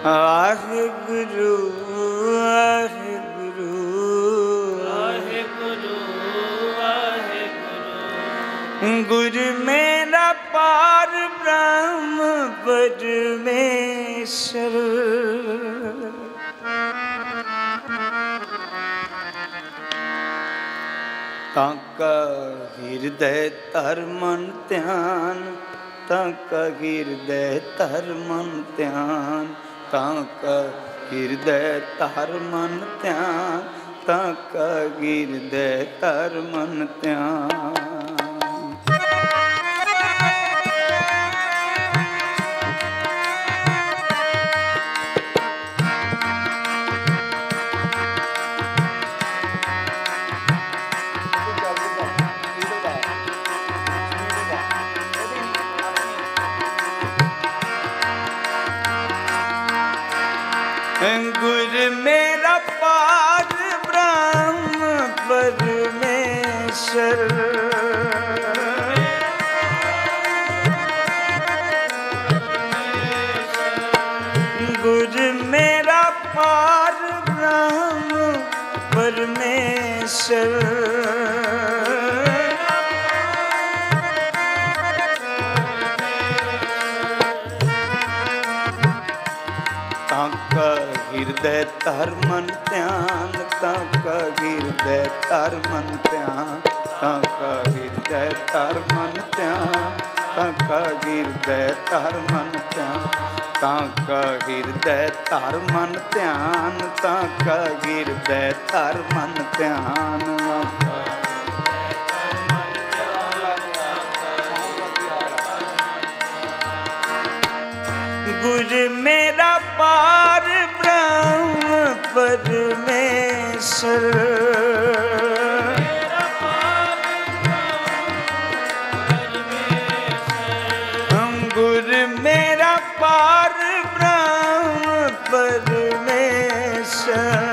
वाहिगुरु वाहिगुरु वाहिगुरु वाहिगुरु। गुरु मेरा पार ब्रह्म परमेश्वर। ताका हृदय तर मन ध्यान, ताका हृदय तर मन ध्यान, ताका हृदय तर मन ध्यान, ताका हृदय तर मन ध्यान। गुरु मेरा पार ब्रह्म परमेश्वर। गुरु मेरा पार ब्रह्म परमेश्वर। ताका हृदय तर मन ध्यान, ताका हृदय तर मन ध्यान, ताका हृदय तर मन ध्यान, ताका हृदय तर मन ध्यान, ताका हृदय तर मन ध्यान, ताका हृदय तर मन ध्यान। गुरु मेरा पार ब्रह्म परमेश्वर। गुरु मेरा पार ब्रह्म परमेश्वर।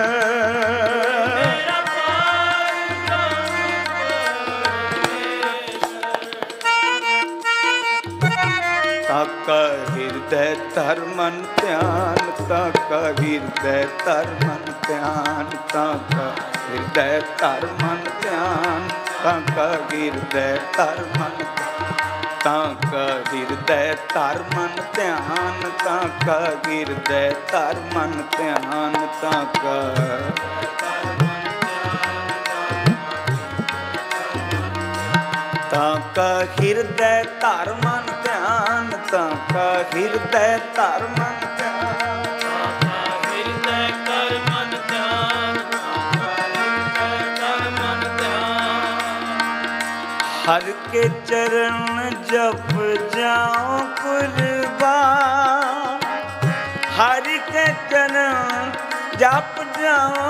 ताका हृदय तर मन ध्यान, ताका हृदय तर मन ध्यान, ताका हृदय तर मन ध्यान, ताका हृदय तर मन, ताका हृदय तर मन ध्यान, ताका हृदय तर मन ध्यान, ताका ताका हृदय तर मन ध्यान, ताका हृदय तर मन ध्यान, हृदय कर मन ध्यान, हृदय कर मन ध्यान। हर के चरण जप जाओ कुर्बान, हर के चरण जप जाओ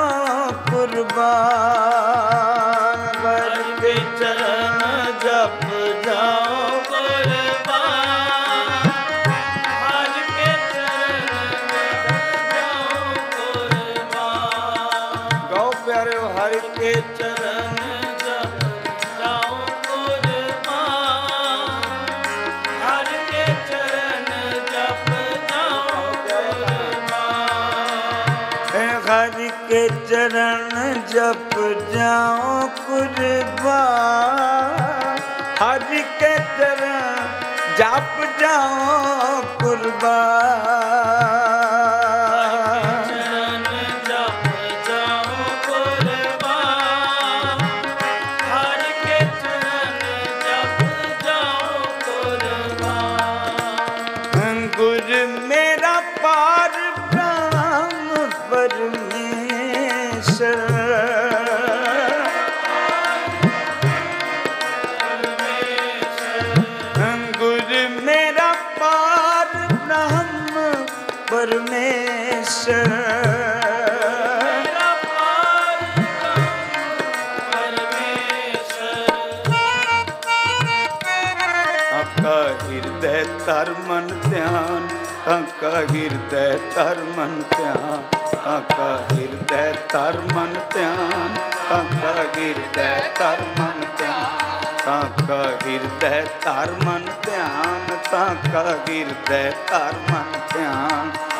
कुर्बान, हर के चरण जप जाओ कुर्बान, हर के चरण जाओ कुर्बान। गौ प्यारे हर के चरण जप जाओ कुर्बान, हर के चरण जप जाओ कुर्बान। हर के चरण जप जाओ कुर्बान, हर के चरण जप जाओ कुर्बान। चरण जप जाओ कुर्बान, हर के चरण जप जाओ कुर्बान। गुरु मेरा पार ब्रह्म परमेश्वर। गुरु मेरा पार ब्रह्म परमेश्वर। ताका हृदय तर मन ध्यान, ताका हृदय तर मन ध्यान, ताका हृदय तर मन ध्यान, ताका हृदय तर मन ध्यान, ताका हृदय तर मन ध्यान, ताका हृदय तर मन ध्यान,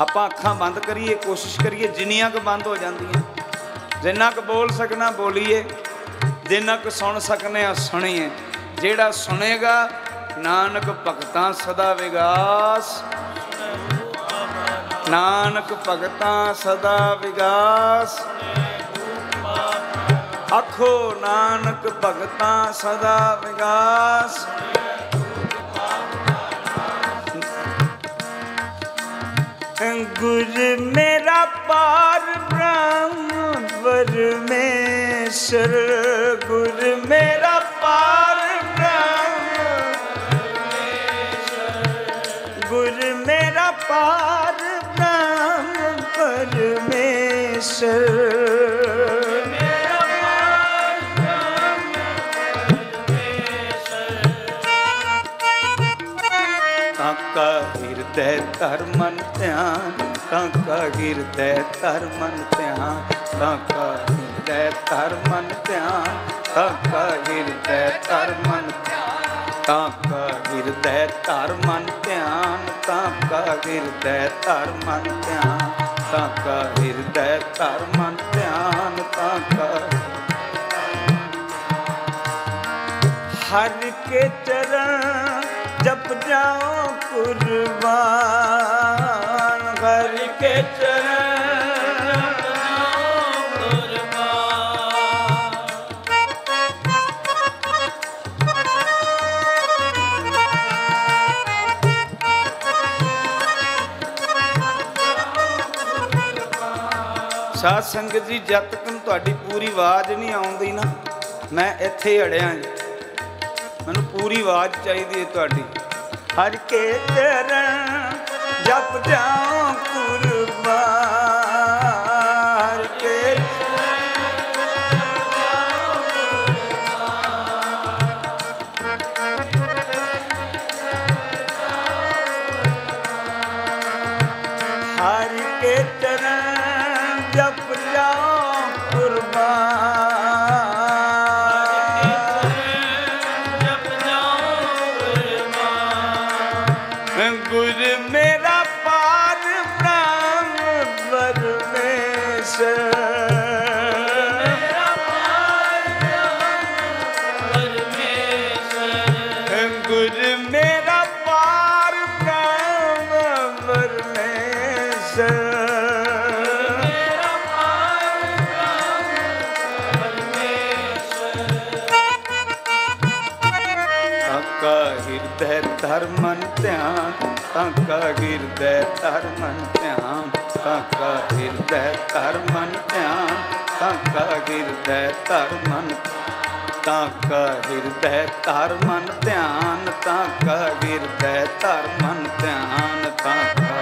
ਆਪਾਂ ਅੱਖਾਂ ਬੰਦ ਕਰੀਏ, ਕੋਸ਼ਿਸ਼ ਕਰੀਏ ਜਿੰਨੀਆਂ ਕੁ ਬੰਦ ਹੋ ਜਾਂਦੀਆਂ, ਜਿੰਨਾ ਕੁ ਬੋਲ ਸਕਣਾ ਬੋਲੀਏ, ਜਿੰਨਾ ਕੁ ਸੁਣ ਸਕਨੇ ਆ ਸੁਣੀਏ। ਜਿਹੜਾ ਸੁਣੇਗਾ ਨਾਨਕ ਭਗਤਾਂ ਸਦਾ ਵਿਗਾਸ, ਨਾਨਕ ਭਗਤਾਂ ਸਦਾ ਵਿਗਾਸ। ਆਖੋ ਨਾਨਕ ਭਗਤਾਂ ਸਦਾ ਵਿਗਾਸ। गुर मेरा पार ब्रह्म परमेश्वर, गुर मेरा पार ब्रह्म, गुर मेरा पार ब्रह्म परमेश्वर। काका हृदय धर मन ध्यान, काका हृदय धर मन ध्यान, काका हृदय धर मन ध्यान, काका हृदय धर मन ध्यान, काका हृदय धर मन ध्यान, काका हृदय धर मन ध्यान, काका हृदय धर मन ध्यान, काका। हर के चरण जप जाओ कुर्बान, हर के चरण जप जाओ कुर्बान। साध संगत जी, जब तक तुहाडी पूरी आवाज़ नहीं आउंदी ना, मैं इत्थे अड़िया जी, मैनूं पूरी आवाज़ चाहिदी है तुहाडी। हर के चरण जप जाओ कुर्बान, हर के हर के चरण जप जाओ कुर्बान। गुर मेरा पार ब्रह्म परमेश्वर, गुर मेरा पार ब्रह्म परमेश्वर। काका हृदय धर मन ध्यान, काका हृदय धर मन ध्यान, काका हृदय धर मन ध्यान, काका हृदय धर मन, काका हृदय धर मन ध्यान, काका हृदय धर मन ध्यान, काका।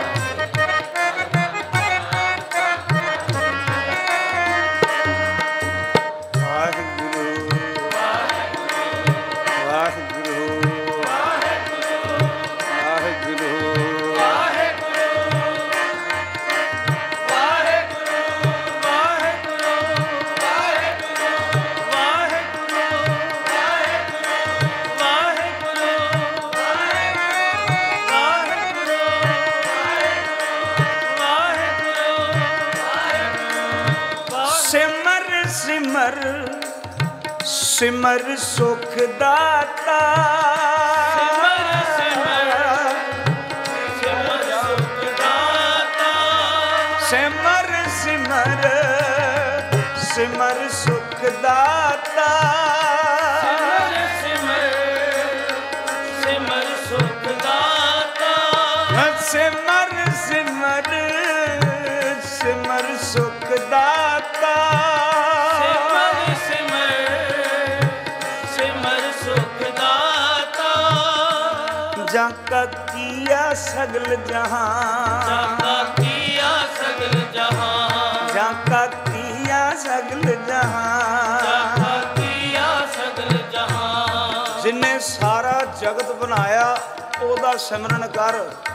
सिमर सिमर सुख दाता, सिमर सिमर सिमर सुख दाता, सिमर सिमर सिमर सुख दाता, सिमर सिमर सुख दाता, सिमर सिमर सिमर सुख दाता, जाका किया सगल जहां, जाका किया सगल जहां, जाका किया सगल जहां, जाका किया सगल जहां। जिन्हें सारा जगत बनाया ओदा सिमरन कर।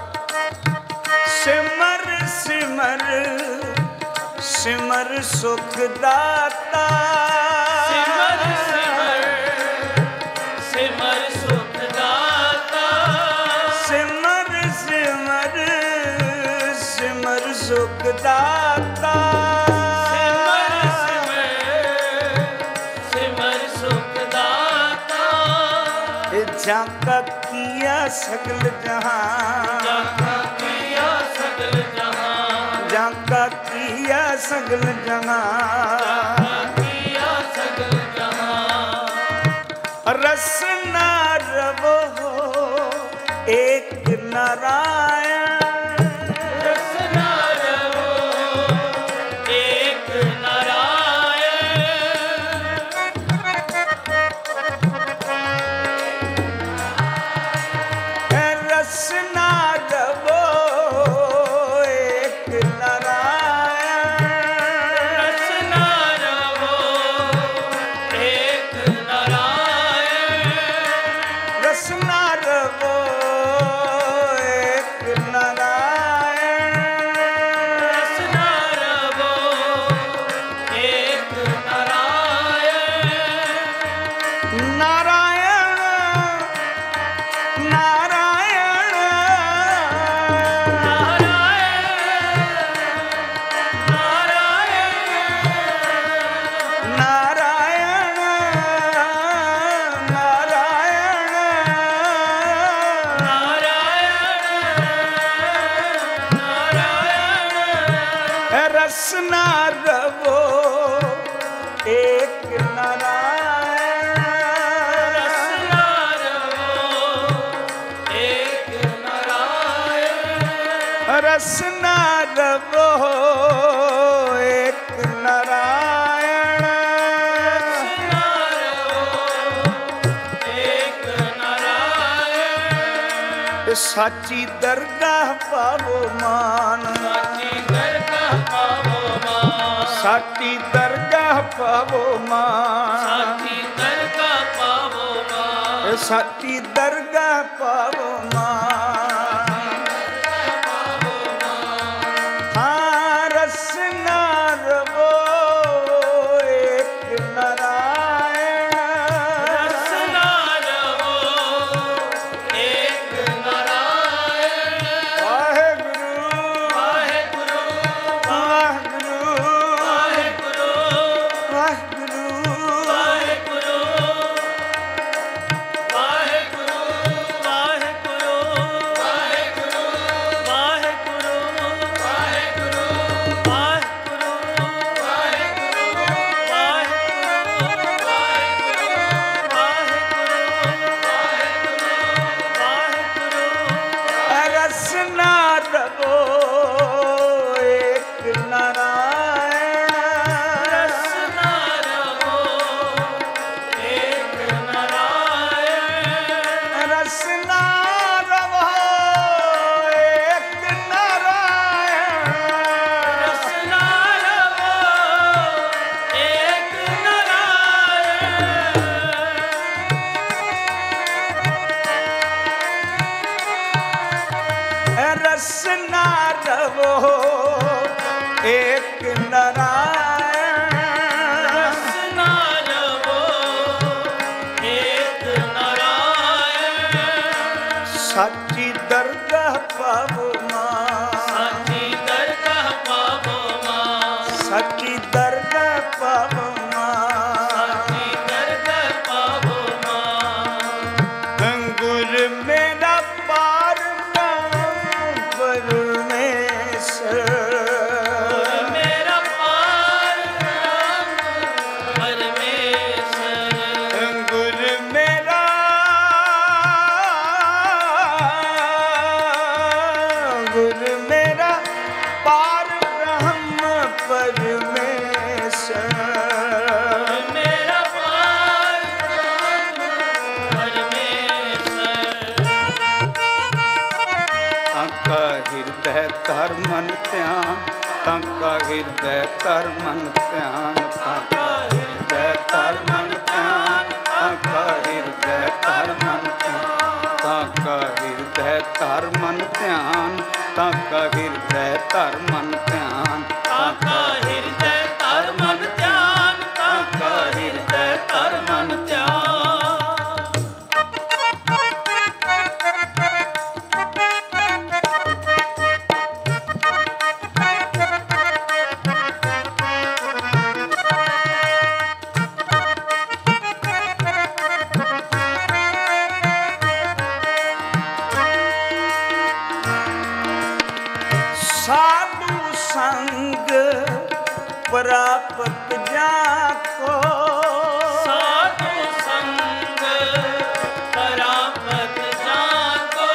सिमर सिमर सिमर सुख दाता, सिमर सिमर सिमर सुख दाता, सिमर सिमर सिमर ਸੁਖ ਦਾਤਾ ਸਿਮਰ ਸਿਮਰ ਸਿਮਰ ਸੁਖ ਦਾਤਾ ਜਾਂ ਕਾ ਕੀਆ ਸਗਲ ਜਹਾਂ ਜਾਂ ਕਾ ਕੀਆ ਸਗਲ ਜਹਾਂ ਜਾਂ ਕਾ ਕੀਆ ਸਗਲ ਜਹਾਂ ਕੀਆ ਸਗਲ ਜਹਾਂ ਰਸਨਾ ਰਵੋ ਏਕ ਨਾਰਾਇਣ ਰਸਨਾ ਰਵੋ ਏਕ ਨਾਰਾਇਣ ਰਸਨਾ ਰਵੋ ਏਕ ਨਾਰਾਇਣ ਰਸਨਾ ਰਵੋ ਏਕ ਨਾਰਾਇਣ ਰਸਨਾ ਰਵੋ ਏਕ ਨਾਰਾਇਣ ਰਸਨਾ ਰਵੋ ਏਕ ਨਾਰਾਇਣ ਨਾਰਾਇਣ ਨਾਰਾਇਣ ਨਾਰਾਇਣ ਰਸਨਾ ਰਵੋ ਏਕ ਨਾਰਾਇਣ ਰਸਨਾ ਰਵੋ ਏਕ ਨਾਰਾਇਣ ਸਾਚੀ ਦਰਗਾਹ ਪਾਵੋ ਮਾਨ ਸਾਚੀ ਦਰਗਾਹ ਪਾਵੋ ਮਾਨ ਸਾਚੀ ਦਰਗਾਹ ਪਾਵੋ ਮਾਨ ਹਾਂ ਰਸਨਾ ਰਵੋ ਏਕ ਨਾਰਾਇਣ ਵਾਹਿਗੁਰੂ ਵਾਹਿਗੁਰੂ ਰਸਨਾ ਰਵੋ ਏਕ ਨਾਰਾਇਣ ਰਸਨਾ ਰਵੋ ਏਕ ਨਾਰਾਇਣ ਰਸਨਾ ਰਵੋ ਏਕ ਨਾਰਾਇਣ ਸਾਚੀ ਦਰਗਾਹ ਪਾਵੋ ਮਾਨ ਸਾਚੀ ਦਰਗਾਹ ਪਾਵੋ ਮਾਨ ਗੁਰ ਮੇਰਾ ਪਾਰ ਬ੍ਰਹਮ ਪਰਮੇਸ਼ਰ ਗੁਰ ਮੇਰਾ ਗੁਰ ਮੇਰਾ ਪਾਰ ਬ੍ਰਹਮ ਪਰਮੇਸ਼ਰ ਤਾਂਕਾ ਹਿਰਦੈ ਧਰ ਮਨ ਧਿਆਨ ਤਾਂਕਾ ਹਿਰਦੈ ਧਰ ਮਨ ਧਿਆਨ ਤਾਂਕਾ ਹਿਰਦੈ ਧਰ ਮਨ ਧਿਆਨ ਤਾਂਕਾ ਹਿਰਦੈ ਧਰ ਮਨ ਧਿਆਨ ਤਾਂਕਾ ਹਿਰਦੈ ਧਰ ਮਨ ਧਿਆਨ ਤਾਂਕਾ ਹਿਰਦੈ ਧਰ ਮਨ ਧਿਆਨ ਤਾਂਕਾ ਹਿਰਦੈ ਧਰ ਮਨ ਧਿਆਨ ਤਾਂਕਾ ਹਿਰਦੈ ਧਰ ਮਨ ਧਿਆਨ संग प्राप्त जाको, साधु संग प्राप्त जाको,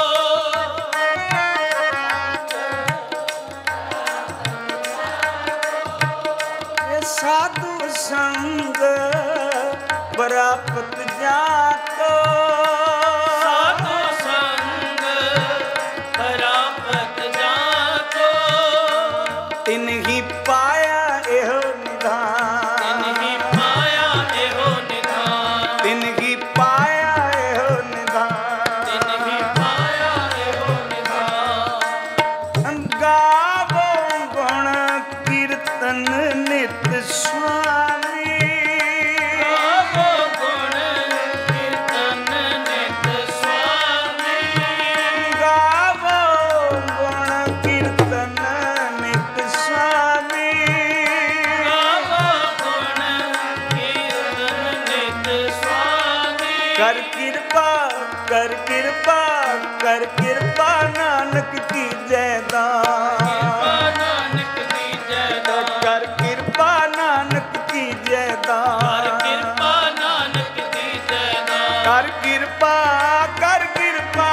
ये साधु संग प्राप्त जाको, साधु संग प्राप्त जाको, तिन्ही पाया एहो निधान, तिन्ही पाया एहो निधान, तिन्ही पाया एहो निधान, तिन्ही पाया एहो निधान। गावो गुण कीर्तन नित स्वामी, गावो गुण कीर्तन नित स्वामी, गावो गुण कीर्तन नित स्वामी, गावो गुण कीर्तन नित स्वामी। कर कृपा कर कृपा कर कृपा नानक की जय दान, नानक की जय दान, कर कृपा नानक की जय दान, कृपा नानक की जय दान, कर कृपा कर कृपा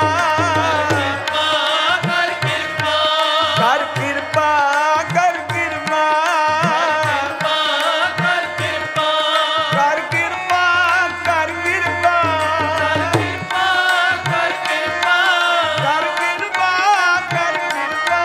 कर कृपा, कर कृपा कर कृपा कर कृपा, कर कृपा कर कृपा कृपा कर कृपा, कर कृपा कर कृपा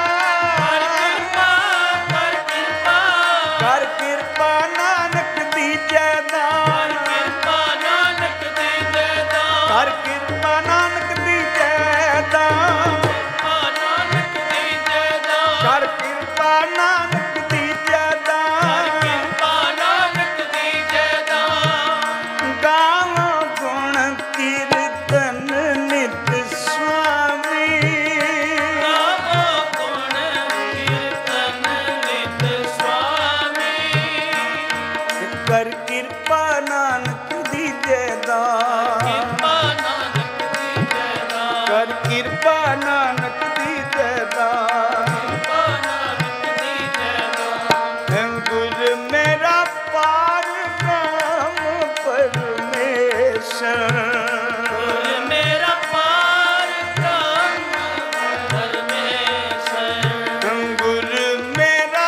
कर कृपा, कर कृपा नानक दी जय दान, कृपा नानक की जय दान, कर कृपा नानक दी जय दान, नानक की जय दान, कर कृपा नानक दी जय दान, कृपा नानक की जय दान। गावो गुण कीर्तन नित स्वामी, गावो गुण कीर्तन नित स्वामी, कर कृपा नानक दी जय दान, कृपा नानक की जय दान, कर कृपा नानक दी जय दान। कृपा नानक की जय दान। गुर मेरा पार ब्रह्म परमेश्वर, गुर मेरा पार ब्रह्म परमेश्वर, गुर मेरा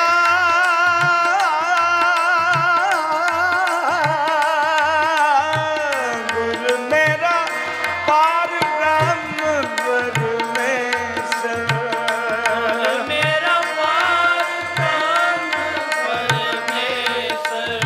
गुर मेरा पार ब्रह्म परमेश्वर, गुर मेरा पार ब्रह्म परमेश्वर।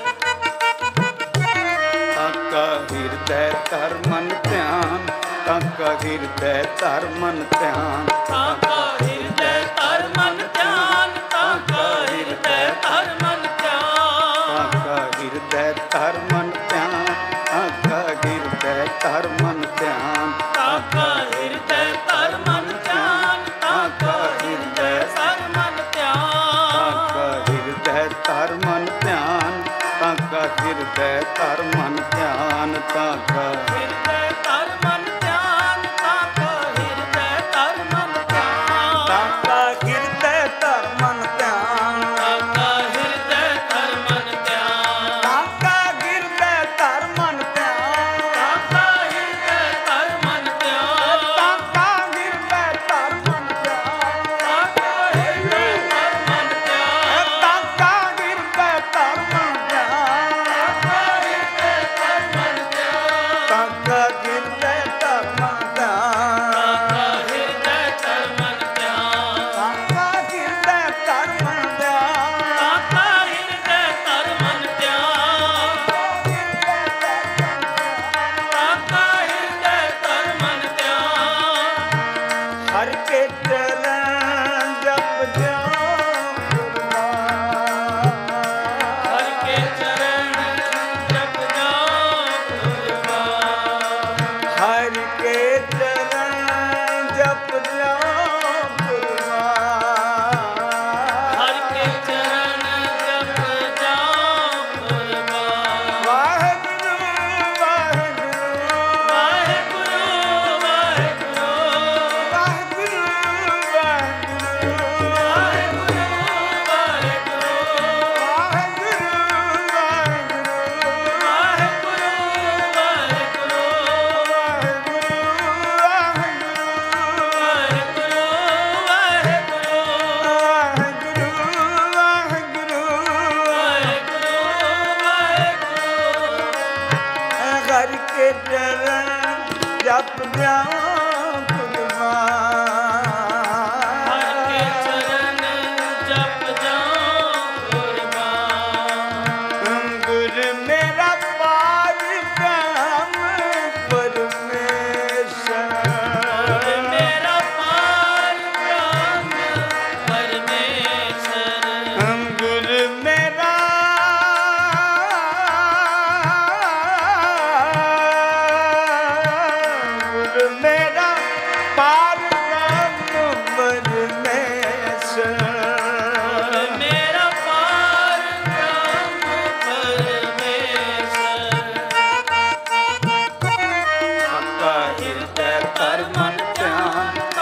ताका ਹਿਰਦੈ ਧਰ ਮਨ ਧਿਆਨ, ਤਾका ਹਿਰਦੈ ਧਰ ਮਨ ਧਿਆਨ, ਤਾਕਾ ਹਿਰਦੈ ਧਰ ਮਨ ਧਿਆਨ, ਤਾਕਾ ਹਿਰਦੈ ਧਰ ਮਨ ਧਿਆਨ, ਤਾਕਾ ਹਿਰਦੈ ਧਰ ਮਨ ਧਿਆਨ, ਤਾਕਾ ਹਿਰਦੈ ਧਰ ਮਨ ਧਿਆਨ, ਤਾਕਾ ਹਿਰਦੈ ਧਰ ਮਨ ਧਿਆਨ, ਤਾਕਾ ਹਿਰਦੈ ਧਰ ਮਨ ਧਿਆਨ, ਤਾਕਾ ਹਿਰਦੈ ਧਰ ਮਨ ਧਿਆਨ, ਤਾਕਾ ਹਿਰਦੈ ਧਰ ਮਨ ਧਿਆਨ, ਤਾਕਾ ਹਿਰਦੈ ਧਰ ਮਨ ਧਿਆਨ, ਤਾਕਾ ਹਿਰਦੈ ਧਰ ਮਨ ਧਿਆਨ, ਤਾਕਾ ਹਿਰਦੈ ਧਰ ਮਨ ਧਿਆਨ, ਤਾਕਾ ਹਿਰਦੈ ਧਰ ਮਨ ਧਿਆਨ, ਤਾਕਾ ਹਿਰਦੈ ਧਰ ਮਨ ਧਿਆਨ, ਤਾਕਾ ਹਿਰਦੈ ਧਰ ਮਨ ਧਿਆਨ, ਤਾਕਾ ਹਿਰਦੈ ਧਰ ਮਨ ਧਿਆਨ, ਤਾਕਾ ਹਿਰਦੈ ਧਰ ਮਨ ਧਿਆਨ, ਤਾਕਾ ਹਿਰਦੈ ਧਰ ਮਨ ਧਿਆਨ, ਤਾਕਾ ਹਿਰਦੈ ਧਰ ਮਨ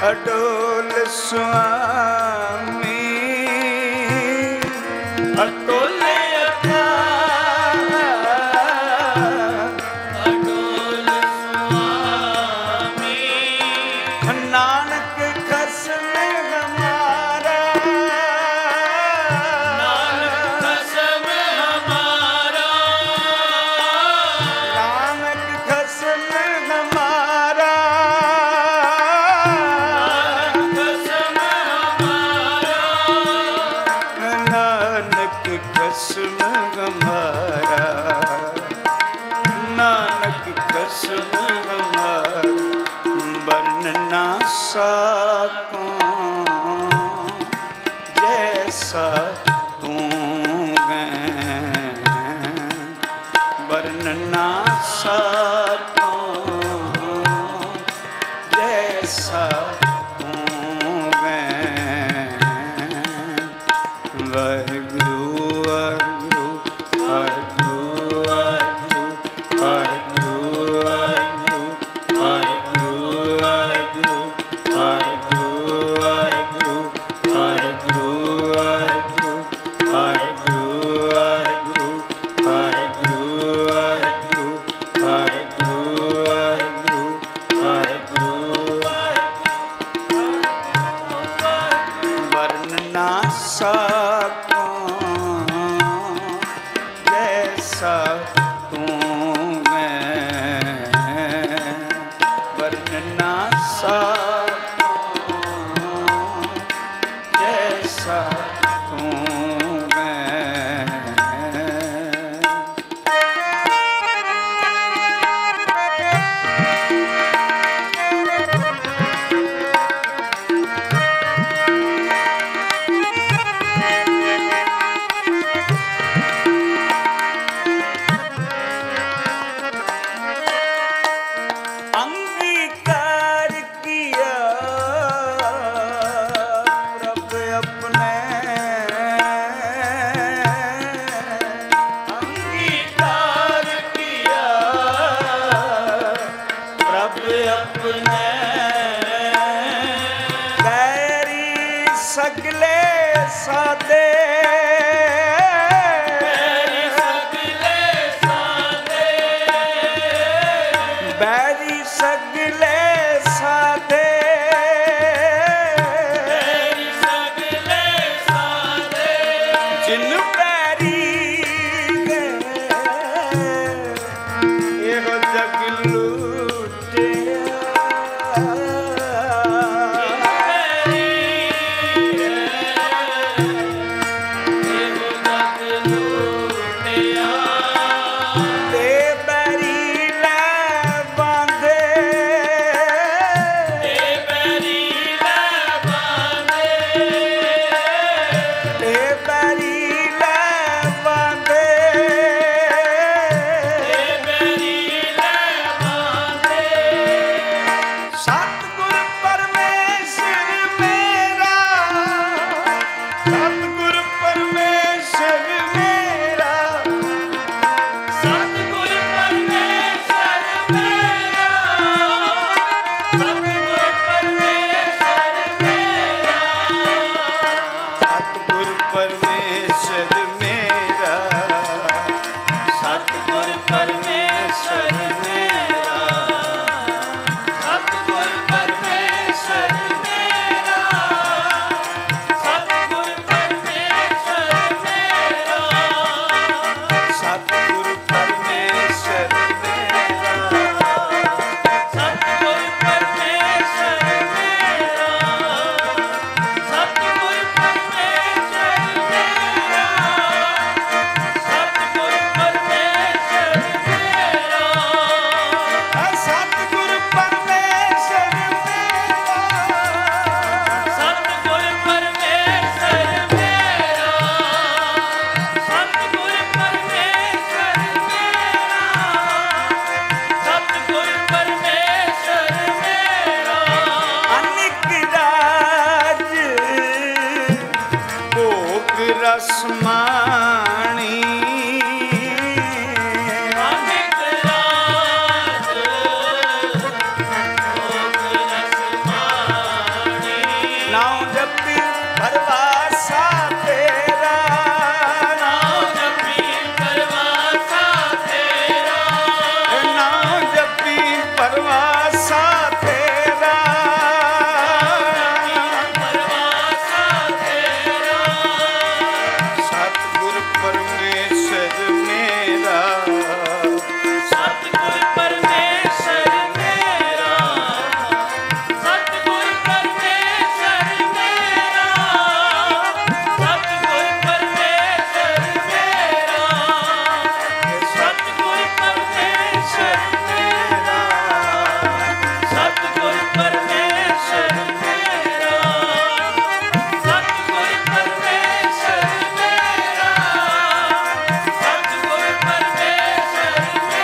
ਅਡੋਲ ਸੁਆਮੀ ਅਟੁੱਟ ਅਥਾਹ ਅਡੋਲ ਸੁਆਮੀ ਨਾਨਕ ਖਸਮ ਹਮਾਰਾ ਨਾਨਕ ਖਸਮ ਹਮਾਰਾ ਨਾਨਕ ਖਸਮ ਹਮਾਰਾ ਖਸਮ ਹਮਾਰਾ ਨਾਨਕ ਖਸਮ ਹਮਾਰਾ ਨਾਨਕ ਖਸਮ ਹਮਾਰਾ ਵਰਨ ਨਾ ਸਕੋ ਜੈਸਾ ਤੂੰ ਹੈ ਵਰਨ ਨਾ ਸਕੋ ਜੈਸਾ ਤੂੰ ਹੈ ਵਾਹਿਗੁਰੂ ਵਾਹਿਗੁਰੂ ਵਾਹਿਗੁਰੂ ਵਾਹਿਗੁਰੂ ਵਾਹਿਗੁਰੂ ਵਾਹਿਗੁਰੂ ਵਾਹਿਗੁਰੂ ਵਾਹਿਗੁਰੂ ਵਾਹਿਗੁਰੂ ਵਾਹਿਗੁਰੂ ਵਾਹਿਗੁਰੂ ਵਾਹਿਗੁਰੂ ਵਾਹਿਗੁਰੂ ਵਾਹਿਗੁਰੂ ਵਾਹਿਗੁਰੂ ਵਰਨ ਨਾ ਸਕੋ ਜੈਸਾ ਤੂੰ ਹੈ ਵਰਨ ਨਾ ਸਕੋ ਜੈਸਾ ਤੂੰ ਹੈ अंगीकार किया रब अपने अंगीकार किया रब अपने बैरी सगले सादे ਤੇਰੀ ਸਗਲੇ ਸਾਦੇ बैरी सगले सादे ਤੇਰੀ ਸਗਲੇ ਸਾਦੇ जिन बैरी गए एहो जग लूटिया ते बैरी ले बांधे परवासा तेरा, परवासा तेरा, सतगुर परमेश्वर मेरा, सतगुर परमेश्वर मेरा, सतगुर परमेश्वर मेरा, सतगुर परमेश्वर मेरा, सतगुर परमेश्वर मेरा, सतगुर परमेश्वर मेरा, सतगुर परमेश्वर मेरा, सतगुर परमेश्वर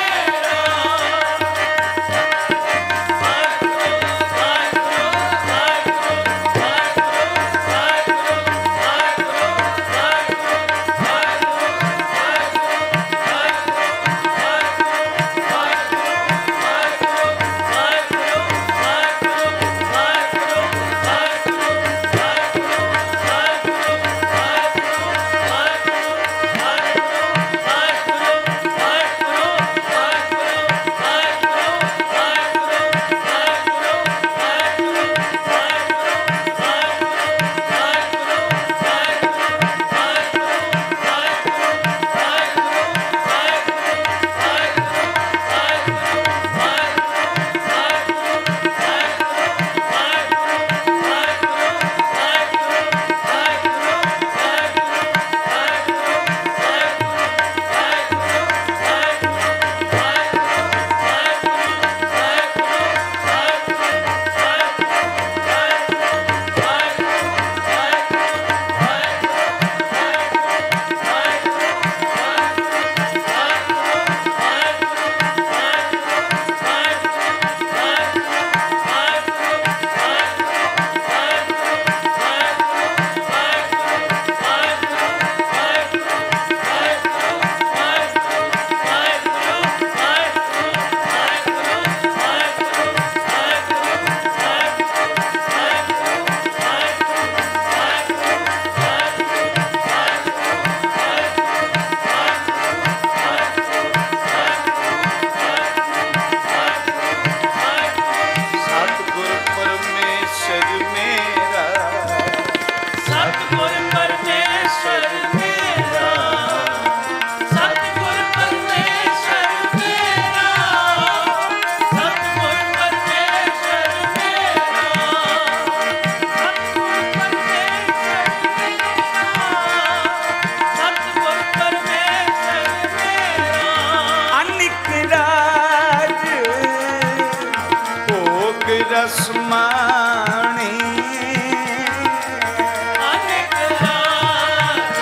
सतगुर परमेश्वर मेरा, सतगुर परमेश्वर मेरा, सतगुर परमेश्वर मेरा, सतगुर परमेश्वर मेरा, सतगुर परमेश्वर मेरा, अनिक राज भोग रसमाणी, अनेक राज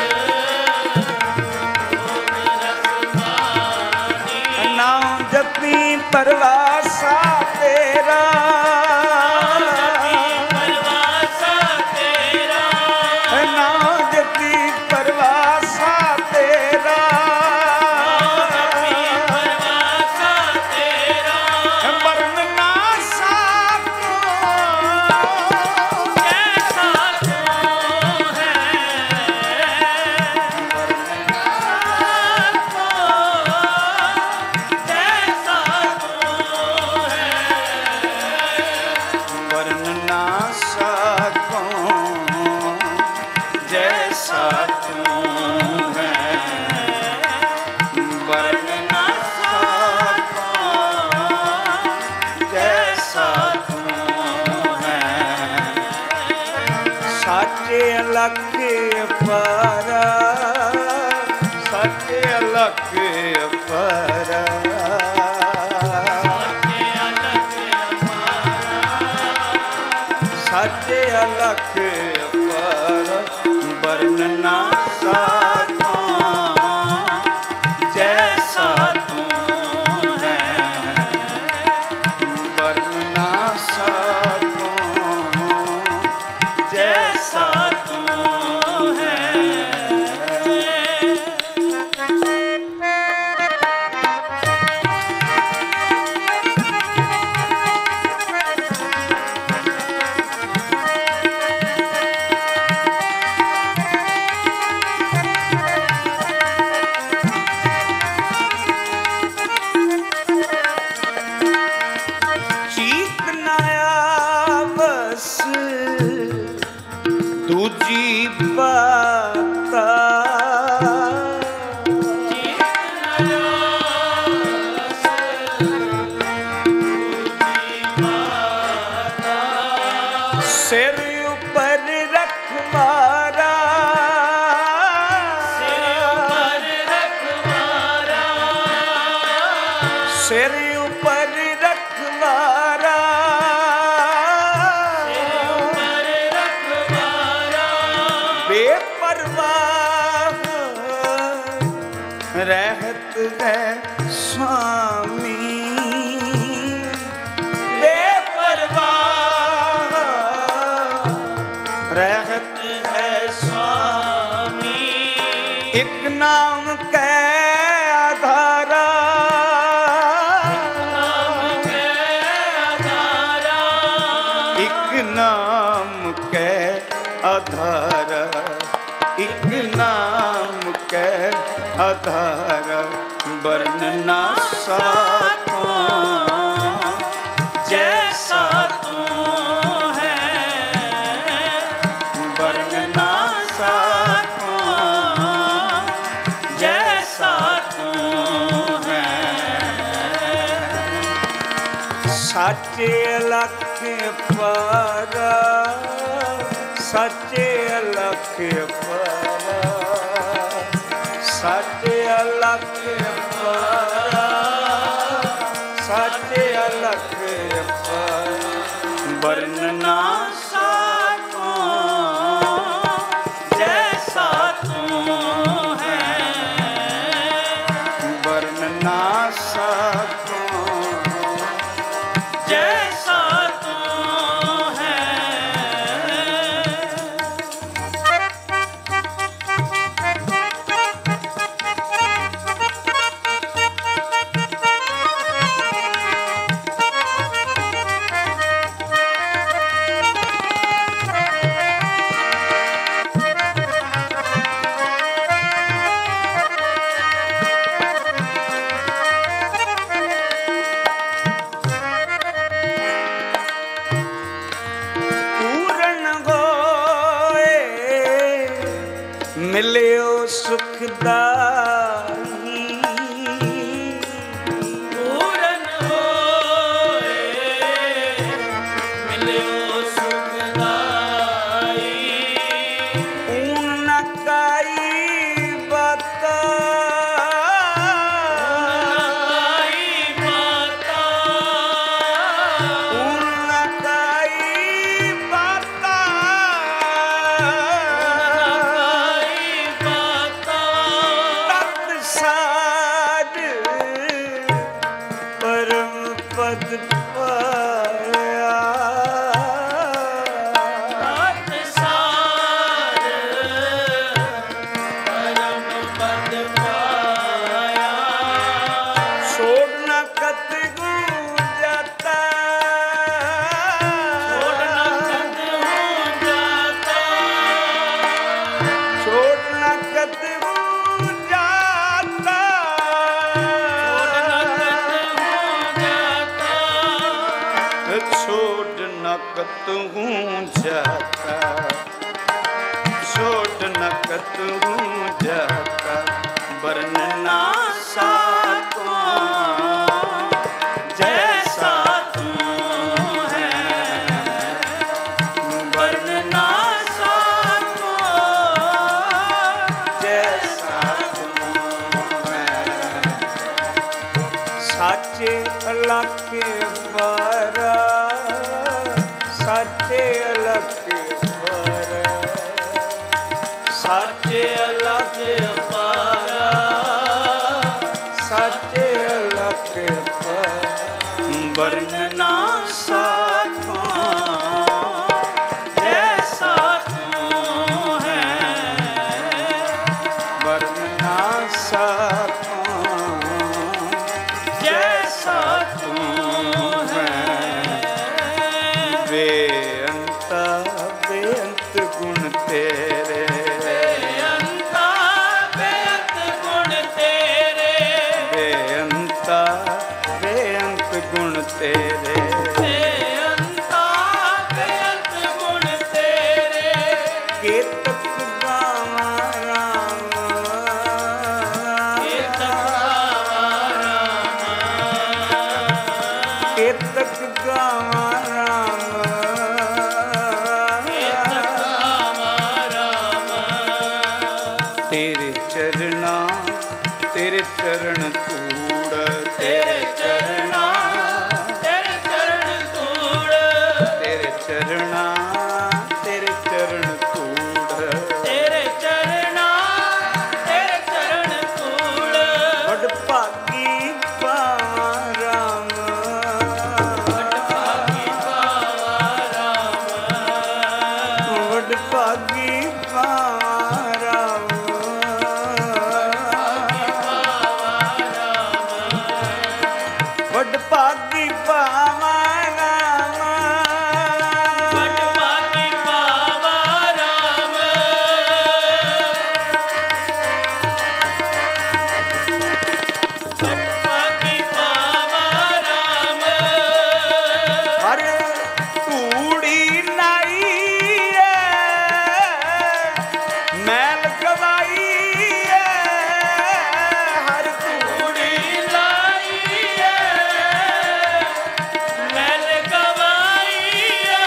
नाम जपी परवासा तेरा, परवासा तेरा, नाम जपी परवासा तेरा, परवासा तेरा, वर्ण ना साको, जैसा तू है, जैसा तू है, वर्ण ना साको, जैसा तू है, वर्ण ना साको, जैसा तू है, साचे अलख पारा, साचे अलख पारा, साचे अलख पर वर्णना साको, जैसा तू है, वर्णना साको, जैसा तू है। पाता सिर ऊपर रखवारा सिर ऊपर रखवारा बेपरवाह रहत है स्वामी बेपरवाह रहत है स्वामी एक नाम कै आधारा नाम के आधार एक नाम के आधार वर्णना साको जैसा तू है वर्णना साको जैसा तू है साचे अलख पारा सच्चे अलख पारा सच्चे अलख पारा सच्चे अलख पारा वर्णना साको जैसा तू है वर्णना साको जैसा तू है मिलियो सुखदाई पूरन होए मिलियो सुखदाई ऊन काई बाता ऊन काई बाता परम पद पाया परम पद पाया छोड़ना कत जाता छोड़ना कत जाता छोड़ना कत छोड़ न कतहूँ जाता छोड़ न कतहूँ जाता वर्णना साको जैसा तू है वर्णना साको जैसा तू है साचे अलख बारा साचे अलख पारा साचे अलख पारा साचे अलख पारा वर्णना साको जैसा तू है वर्णना साको जैसा तू बेअंता बेअंत गुण तेरे बेअंता बेअंत गुण तेरे बेअंता बेअंत गुण तेरे ਪਾਵਾਂ ਰਾਮ, ਤੇਰੇ ਚਰਨਾਂ, ਤੇਰੇ ਚਰਨ ਧੂੜ, ਤੇਰੇ ਚਰਨਾਂ, ਤੇਰੇ ਚਰਨ ਧੂੜ, ਤੇਰੇ ਚਰਨਾਂ, ਤੇਰੇ ਚਰਨ ਧੂੜ, ਤੇਰੇ ਚਰਨਾਂ, ਤੇਰੇ ਚਰਨ ਧੂੜ, ਵਡ ਭਾਗੀ ਪਾਵਾਂ ਰਾਮ, ਵਡ ਭਾਗੀ ਪਾਵਾਂ ਰਾਮ, ਵਡ ਭਾਗੀ ਪਾਵਾਂ ਰਾਮ, ਵਡ ਭਾਗੀ ਪਾਵਾਂ ਰਾਮ, ਵਡ ਭਾਗੀ ਪਾਵਾਂ ਰਾਮ, ਵਡ ਭਾਗੀ ਪਾਵਾਂ ਰਾਮ, ਹਰ ਧੂੜੀ ਨਾਈ ਮੈਲ ਗਵਾਈ ਹਰ ਧੂੜੀ ਲਾਈ ਮੈਲ ਗਵਾਈ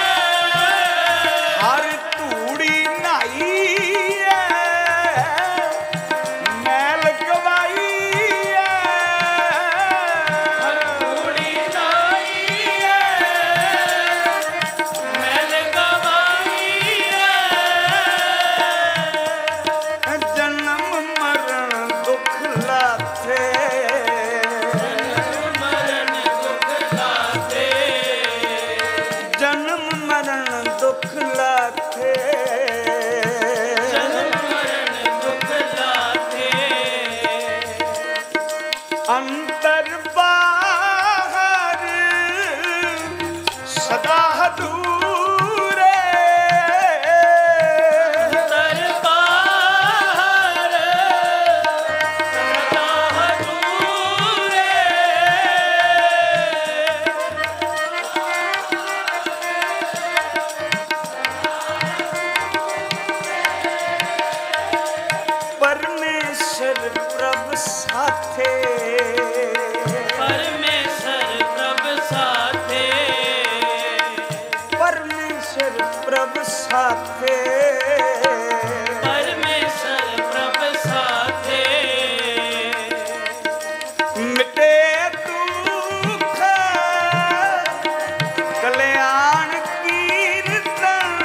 ਹਰ ਧੂੜੀ ਨਾਈ ਮੈਲ ਗਵਾਈ ਧੂੜੀ ਲਾਈ ਮੈਲ ਗਵਾਈ ਜਨਮ ਮਰਨ ਦੁੱਖ ਲਾਥੇ ਮਰਨ ਦੁੱਖ ਲਾਤੇ ਜਨਮ ਮਰਨ ਦੁੱਖ ਲਾਥੇ ਜਨਮ ਮਰਨ ਦੁੱਖ ਲਾਤੇ ਅੰਤਰ ਬਾਹਰ ਸਦਾ ਹਦੂਰੇ ਦਰਬਾਰ ਸਦਾ ਹਜ਼ੂਰੇ ਪਰਮੇਸ਼ਰ ਪ੍ਰਭ ਸਾਥੇ ਪਰਮੇਸ਼ਰ ਪ੍ਰਭ ਸਾਥੇ ਪਰਮੇਸ਼ਰ ਪ੍ਰਭ ਸਾਥੇ ਪਰਮੇਸ਼ਰ ਪ੍ਰਭ ਸਾਥੇ ਮਿਟੇ ਦੁੱਖ ਕਲਿਆਣ ਕੀਰਤਨ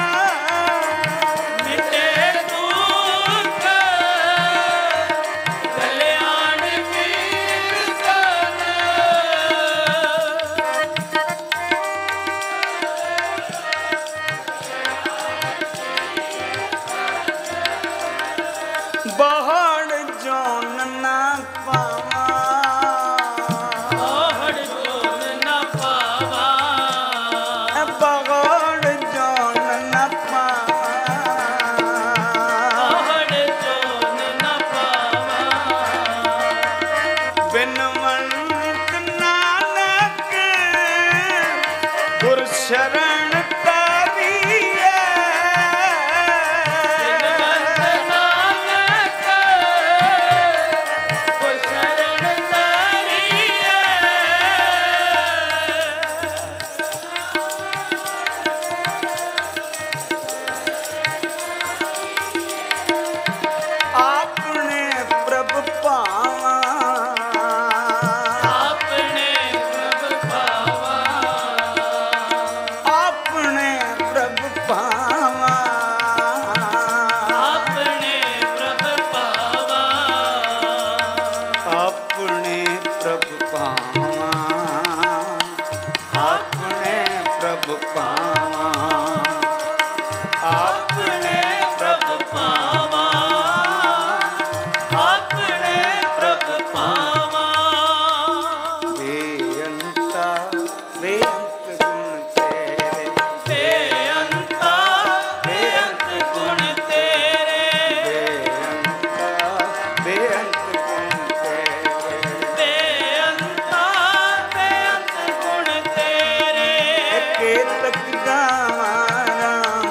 ਮਿਟੇ ਦੁੱਖ ਕਲਿਆਣ ਕੀਰਤਨ ਬਹੜ ਜੋਨ ਨਾ ਪਾਵਾਂ ਆਹੜ ਜੋਨ ਨਾ ਪਾਵਾ ਬਹੜ ਜੋਨ ਨਾ ਪਾਵਾਂ ਆਹੜ ਜੋਨ ਨਾ ਪਾਵਾ ਬਿਨਵੰਤ ਨਾਨਕ ਗੁਰ ਸ਼ਰਨ ਤਾਰੀਐ ਬਿਨਵੰਤ ਨਾਨਕ ਗੁਰ ਸ਼ਰਨ ਤਾਰੀਐ ਆਪਣੇ ਪ੍ਰਭ ਭਾਵਾਂ ਆਪਣੇ ਪ੍ਰਭ ਪਾਵਾ ਆਪਣੇ ਪ੍ਰਭ ਭਾਵਾਂ ਆਪਣੇ ਪ੍ਰਭ ਪਾਵਾ ਆਪਣੇ ਪ੍ਰਭ ਭਾਵਾਂ ਆਪਣੇ ਪ੍ਰਭ ਭਾਵਾਂ ਆਪਣੇ ਪ੍ਰਭ ਪਾਵਾ ਆਪਣੇ ਪ੍ਰਭ ਪਾਵਾ ਬੇਅੰਤਾ ਬੇਅੰਤ ਗੁਣ ਤੇਰੇ ਬੇਅੰਤਾ ਬੇਅੰਤ ਗੁਣ ਤੇਰੇ ਬੇਅੰਤਾ ਬੇਅੰਤ ਗੁਣ ਤੇਰੇ ਬੇਅੰਤਾ ਬੇਅੰਤ ਗੁਣ ਤੇਰੇ ਕੇਤਕ ਗਾਵਾਂ ਰਾਮ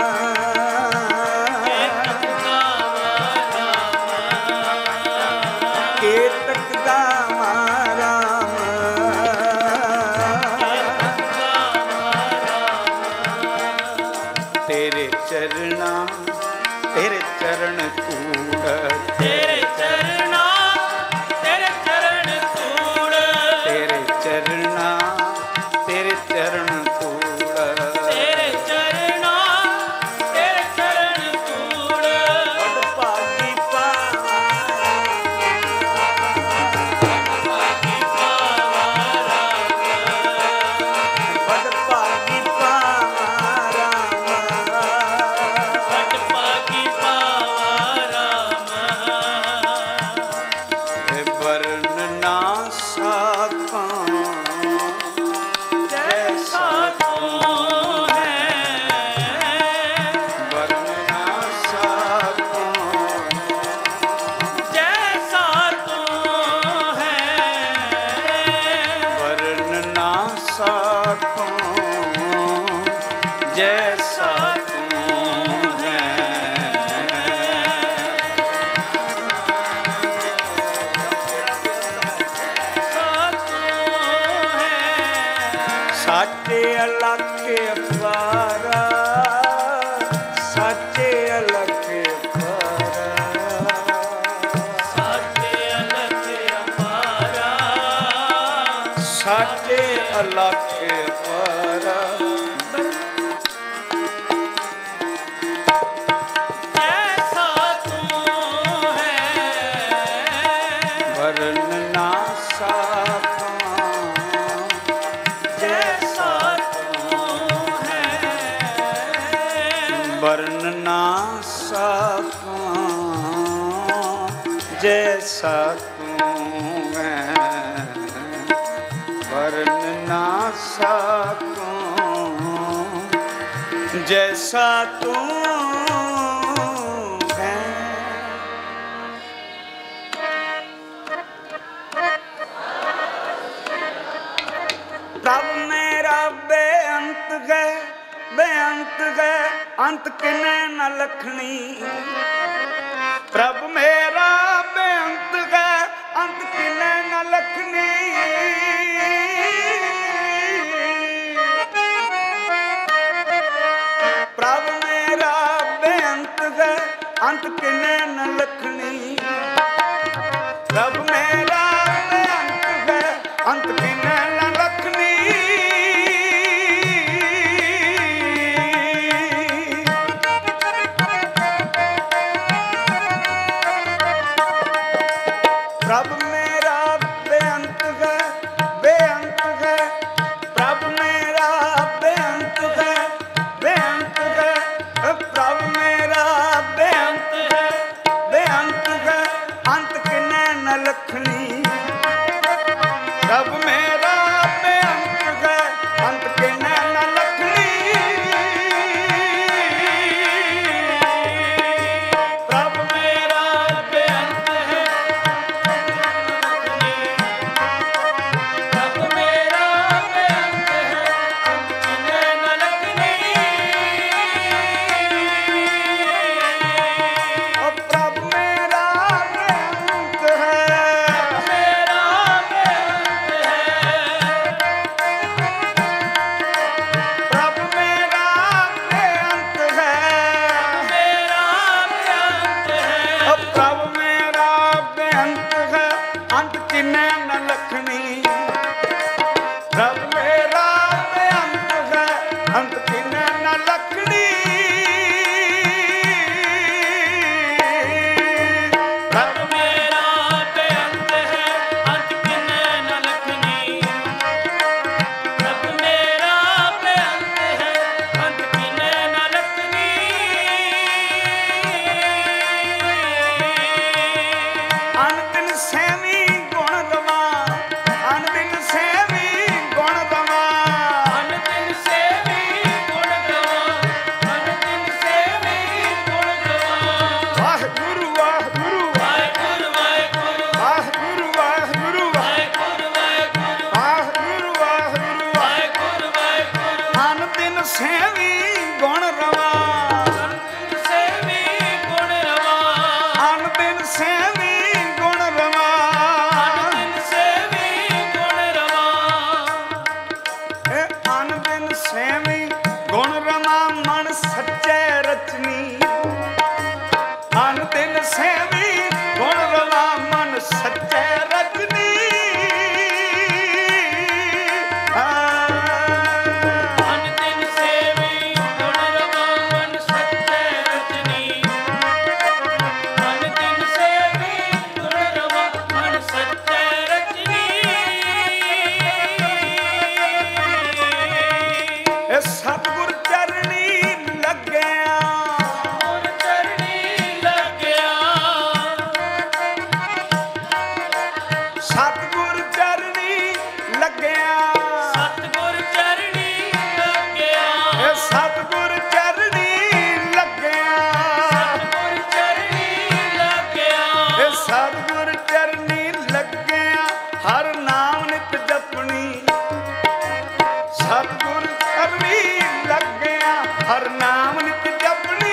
ਕੇਤਕ ਗਾਵਾਂ ਰਾਮ ਕੇਤਕ ਗਾਵਾਂ ਰਾਮ ਕੇਤਕ ਚਰਣਾ ਤੇਰੇ ਚਰਨ ਧੂੜ, ਤੇਰੇ ਚਰਨਾ ਤੇਰੇ ਚਰਨ ਧੂੜ, ਤੇਰੇ ਚਰਣਾ ਤੇਰੇ ਚਰਨ ਧੂੜ, ਤੇਰੇ ਚਰਨਾ ਤੇਰੇ ਚਰਨ ਧੂੜ। ਵਡ ਭਾਗੀ ਪਾਵਾ ਵਡ ਭਾਗੀ ਪਾਵਾ ਰਾਮ, ਵਡ ਭਾਗੀ ਪਾਵਾ ਰਾਮ। ਵਰਨ ਨਾ ਸਾਕਾਂ ਜੈਸਾ ਤੂੰ ਹੈ, ਵਰਨ ਨਾ ਸਾਕਾਂ ਜੈਸਾ ਤੂੰ ਹੈ, ਵਰਨ ਨਾ ਸਾਕਾਂ ਜੈਸਾ ਤੂੰ ਹੈ। ਸਾਚੇ ਅਲਖ ਅਪਾਰਾ, ਸਾਚੇ ਅਲਖ ਅਪਾਰਾ, ਸਾਚੇ ਅਲਖ ਅਪਾਰਾ, ਸਾਚੇ ਅਲਖ ਅਪਾਰਾ, ਜੈਸਾ ਤੂੰ ਹੈ, ਵਰਨ ਨਾ ਸਾਕਾਂ ਜੈਸਾ ਤੂੰ ਹੈ, ਵਰਨ ਨਾ ਸਾਕਾਂ ਜੈਸਾ ਤੂੰ ਹੈ, ਵਰਨ ਨਾ ਸਾਕਾਂ ਜੈਸਾ ਤੂੰ ਹੈ। ਪ੍ਰਭ ਮੇਰਾ ਬੇਅੰਤ ਹੈ, ਬੇਅੰਤ ਹੈ, ਅੰਤ ਕਿਨੇ ਨ ਲਖਣੀ। ਪ੍ਰਭ ਮੇਰਾ ਬੇਅੰਤ ਹੈ, ਅੰਤ ਕਿਨੇ ਨ ਲਖਣੀ। ਪ੍ਰਭ ਮੇਰਾ ਬੇਅੰਤ ਹੈ, ਅੰਤ ਕਿਨੇ ਨ ਲਖਣੀ। ਪ੍ਰਭ ਮੇਰਾ ਬੇਅੰਤ ਹੈ, ਅੰਤ ਕਿਨੇ ਨ ਲਖਣੀ। ਪ੍ਰਭ ਮੇਰਾ ਬੇਅੰਤ ਹੈ, ਬੇਅੰਤ ਹੈ, ਪ੍ਰਭ ਮੇਰਾ ਬੇਅੰਤ ਹੈ, ਬੇਅੰਤ ਹੈ, ਪ੍ਰਭ ਮੇਰਾ ਬੇਅੰਤ ਹੈ, ਬੇਅੰਤ ਹੈ, ਅੰਤ ਕਿਨੇ ਨ ਲਖਣੀ। ਪ੍ਰਭ ਮੇਰਾ ਬੇਅੰਤ ਹੈ, ਅੰਤ ਕਿਨੇ ਨ ਲਖਣੀ। ਪ੍ਰਭ ਮੇਰਾ ਬੇਅੰਤ ਹੈ, ਪ੍ਰਭ ਮੇਰਾ ਬੇਅੰਤ ਹੈ, ਕਿਨੇ ਨ ਲਖਣੀ। ਓ ਪ੍ਰਭ ਮੇਰਾ ਬੇਅੰਤ ਹੈ, ਮੇਰਾ ਬੇਅੰਤ ਹੈ, ਪ੍ਰਭ ਮੇਰਾ ਬੇਅੰਤ ਹੈ, ਮੇਰਾ ਬੇਅੰਤ ਹੈ, ਓ ਪ੍ਰਭ ਮੇਰਾ ਬੇਅੰਤ ਹੈ, ਅੰਤ ਕਿਨੇ ਨ ਲਖਣੀ। ਪ੍ਰਭ ਮੇਰਾ ਬੇਅੰਤ ਹੈ, ਅੰਤ ਕਿਨੇ ਨ ਲਖਣੀ। ਪ੍ਰਭ ਮੇਰਾ ਬੇਅੰਤ ਹੈ, ਅੰਤ ਕਿਨੇ ਨ ਲਖਣੀ। ਪ੍ਰਭ ਮੇਰਾ ਬੇਅੰਤ ਹੈ, ਅੰਤ ਕਿਨੇ ਨ ਲਖਣੀ। ਅਨੰਦਿਨ ਸੇਵੀ ਗੁਣ ਦਵਾ, ਅਨੰਦਿਨ ਸੇਵੀ ਗੁਣ ਦਵਾ। ਅਨ ਦਿਨ ਸੇਵੀ ਗੁਣ ਗਵਾ, ਅਨ ਦਿਨ ਸੇਵੀ ਗੁਣ ਗਵਾ। ਵਾਹਿਗੁਰੂ ਵਾਹਿਗੁਰੂ ਵਾਹਿਗੁਰੂ ਵਾਹਿਗੁਰੂ ਵਾਹਿਗੁਰੂ ਵਾਹਿਗੁਰੂ ਵਾਹਿਗੁਰੂ ਵਾਹਿਗੁਰੂ ਵਾਹਿਗੁਰੂ ਵਾਹਿਗੁਰੂ ਵਾਹਿਗੁਰੂ ਵਾਹਿਗੁਰੂ। ਅਨੰਦਿਨ ਸੇਵੀ ਗੁਣ ਰਵਾ, ਅਨ ਦਿਨ ਸੇਵੀ ਗੁਣ ਰਵਾ, ਅਨੰਦਿਨ ਸੇਵੀ ਗੁਣ ਰਵਾ। ਅਨ ਦਿਨ ਸੇਵੀ ਗੁਣ ਰਵਾ। ਇਹ ਅਨੰਦਿਨ ਸੇਵੀ ਗੁਣ ਰਵਾ, ਮਨ ਸੱਚੇ ਰਚ ਸਤਿਗੁਰ ਚਰਨੀ ਲੱਗਿਆ, ਗੁਰ ਚਰਨੀ ਲੱਗਿਆ, ਸਤਿਗੁਰ ਚਰਨੀ ਲੱਗਿਆ, ਸਤਿਗੁਰ ਚਰਨੀ ਲੱਗਿਆ, ਸਤਿਗੁਰ ਚਰਨੀ ਲੱਗਿਆ, ਸਤਿਗੁਰ ਚਰਨੀ ਲੱਗਿਆ, ਸਤਿਗੁਰ ਚਰਨੀ ਲੱਗਿਆ, ਹਰ ਨਾਮ ਨਿਤ ਜਪਣੀ, ਸਤਿਗੁਰ ਚਰਨੀ ਲੱਗਿਆ, ਹਰ ਨਾਮ ਨਿਤ ਜਪਣੀ,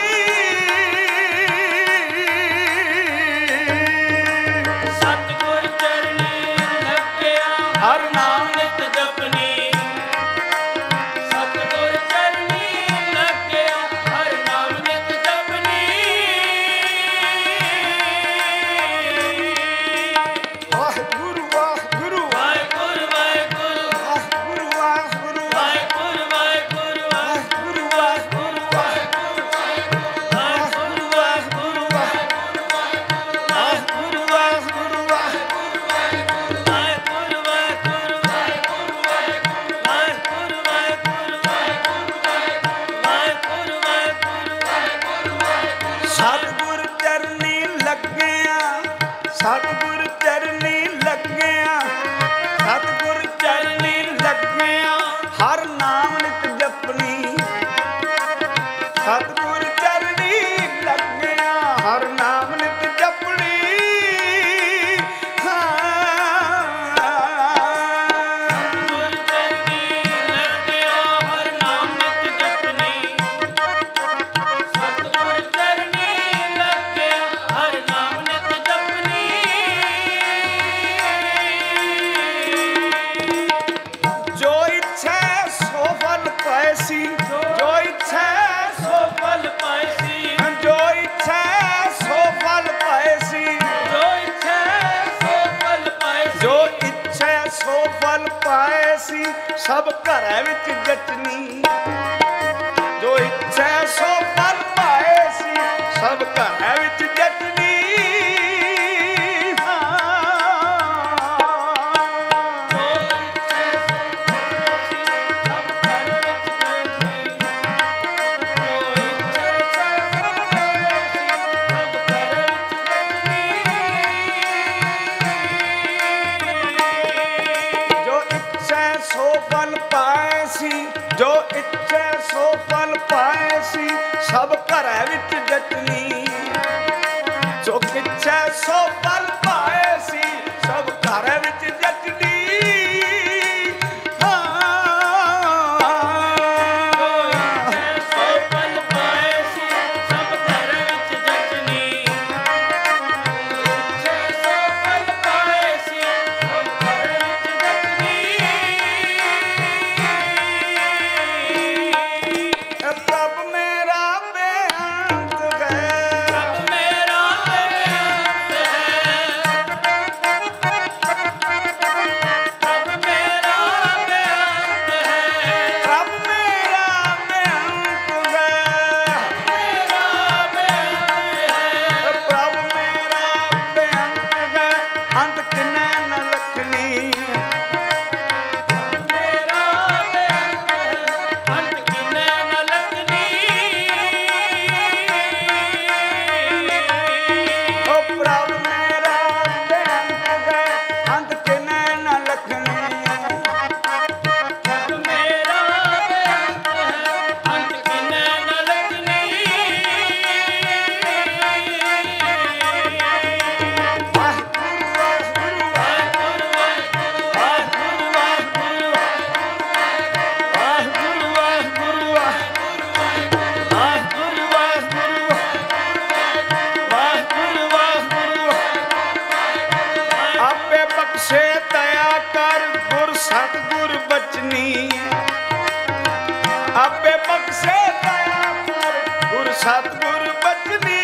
ਸਤਿਗੁਰ ਚਰਨੀ ਲੱਗਿਆ, ਹਰ ਨਾਮ ਨਿਤ ਜਪਨੀ, ਸਤਿਗੁਰ ਚਰਨੀ ਲੱਗਿਆ, ਹਰ ਨਾਮ ਨਿਤ ਜਪਨੀ। ਵਾਹਿਗੁਰੂ ਵਾਹਿਗੁਰੂ ਵਾਹਿਗੁਰੂ ਵਾਹਿਗੁਰੂ ਵਾਹਿਗੁਰੂ ਵਾਹਿਗੁਰੂ ਵਾਹਿਗੁਰੂ ਵਾਹਿਗੁਰੂ ਵਾਹਿਗੁਰੂ ਵਾਹਿਗੁਰੂ ਵਾਹਿਗੁਰੂ ਵਾਹਿਗੁਰੂ ਵਾਹਿਗੁਰੂ ਵਾਹਿਗੁਰੂ ਵਾਹਿਗੁਰੂ ਵਾਹਿਗੁਰੂ ਸਤਿਗੁਰ ਚਰਨੀ ਲੱਗਿਆ, ਸਤਿਗੁਰ ਚਰਨੀ ਲੱਗਿਆ, ਸਤਿਗੁਰ ਚਰਨੀ ਲੱਗਿਆ, ਹਰ ਨਾਮ ਨਿਤ ਜਪਣੀ, ਸਤਿਗੁਰ ਚਰਨੀ ਲੱਗਿਆ, ਹਰ ਨਾਮ ਨਿਤ ਜਪਣੀ, ਗੁਰ ਚਰਨੀ ਲੱਗਿਆ, ਹਰ ਨਾਮ ਨਿਤ ਜਪਨੀ, ਸਤਿਗੁਰ ਚਰਨੀ ਲੱਗਿਆ, ਹਰ ਨਾਮ ਨਿਤ ਜਪਨੀ। ਜੋ ਇੱਛਾ ਸੋ ਫਲ ਪਾਇਸੀ, ਜੋ ਇੱਛਾ ਸੋ ਫਲ ਪਾਇਸੀ, ਜੋ ਇੱਛਾ ਸੋ ਫਲ ਪਾਇਸੀ, ਜੋ ਇੱਛਾ ਸੋ ਫਲ ਪਾਇਸੀ, ਜੋ ਇੱਛਾ ਸੋ ਫਲ ਪਾਇਸੀ, ਸਭ ਘਰਾਂ ਵਿੱਚ ਜਟਨੀ, ਜੋ ਇੱਛਾ ਸੋ ਫਲ ਪਾਇਸੀ, ਸਭ ਘਰਾਂ ਵਿੱਚ ਜਟਨੀ, ਜੋ ਇੱਛਾ ਸੋ ਫਲ ਪਾਇਸੀ, ਜੋ ਇੱਛਾ ਸੋ ਫਲ ਪਾਇਸੀ, ਸਭ ਘਰਾਂ ਵਿੱਚ ਜਟਨੀ, ਜੋ ਇੱਛਾ ਸੋ ਫਲ ਪਾਇਸੀ, ਸਭ ਘਰਾਂ ਵਿੱਚ ਜਟਨੀ, ਸੋ ਫਲ ਪਾਇਸੀ, ਸਭ ਘਰ ਵਿੱਚ ਜਟਨੀ, ਸੋ ਫਲ ਪਾਇਸੀ, ਸਭ ਘਰ ਵਿੱਚ ਜਟਨੀ। ਪ੍ਰਭ ਮੇਰਾ ਬੇਅੰਤ ਹੈ, ਪ੍ਰਭ ਮੇਰਾ ਬੇਅੰਤ ਹੈ, ਪ੍ਰਭ ਮੇਰਾ ਬੇਅੰਤ ਹੈ, ਪ੍ਰਭ ਮੇਰਾ ਬੇਅੰਤ ਹੈ, ਮੇਰਾ ਬੇਅੰਤ ਹੈ, ਪ੍ਰਭ ਮੇਰਾ ਬੇਅੰਤ ਹੈ, ਅੰਤ ਕਿਨੈ ਨ ਲਖਣੀ, ਮੇਰਾ ਬੇਅੰਤ ਹੈ, ਅੰਤ ਕਿਨੈ ਨ ਲਖਣੀ। ਓ ਪ੍ਰਭ ਮੇਰਾ ਬੇਅੰਤ ਹੈ, ਅੰਤ ਕਿਨੈ ਨ ਲਖਣੀ, ਮੇਰਾ ਬੇਅੰਤ ਹੈ, ਅੰਤ ਕਿਨੈ ਨ ਲਖਣੀ। ਵਾਹਿਗੁਰੂ ਵਾਹਿਗੁਰੂ ਵਾਹਿਗੁਰੂ ਵਾਹਿਗੁਰੂ ਵਾਹਿਗੁਰੂ ਵਾਹਿਗੁਰੂ ਵਾਹਿਗੁਰੂ ਵਾਹਿਗੁਰੂ ਵਾਹਿਗੁਰੂ ਵਾਹਿਗੁਰੂ ਵਾਹਿਗੁਰੂ ਆਪੇ ਬਖਸ਼ੇ ਦਇਆ ਕਰ ਗੁਰ ਸਤਿਗੁਰ ਬਚਨੀ, ਆਪੇ ਬਖਸ਼ੇ ਦਇਆ ਕਰ ਗੁਰ ਸਤਿਗੁਰ ਬਚਨੀ,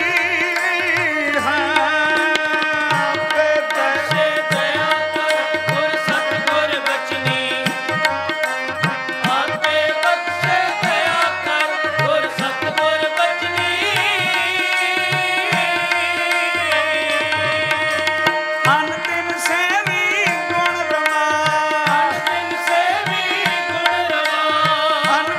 ਆਪੇ ਦਇਆ ਦਇਆ ਕਰ ਗੁਰ ਸਤਿਗੁਰ ਬਚਨੀ, ਆਪੇ ਬਖਸ਼ੇ ਦਇਆ ਕਰ ਗੁਰ ਸਤਿਗੁਰ ਬਚਨੀ। ਅਨ ਦਿਨ ਸੇਵੀ ਗੁਣ ਰਵਾ, ਅਨ ਦਿਨ ਸੇਵੀ ਗੁਣ ਰਵਾ, ਅਨ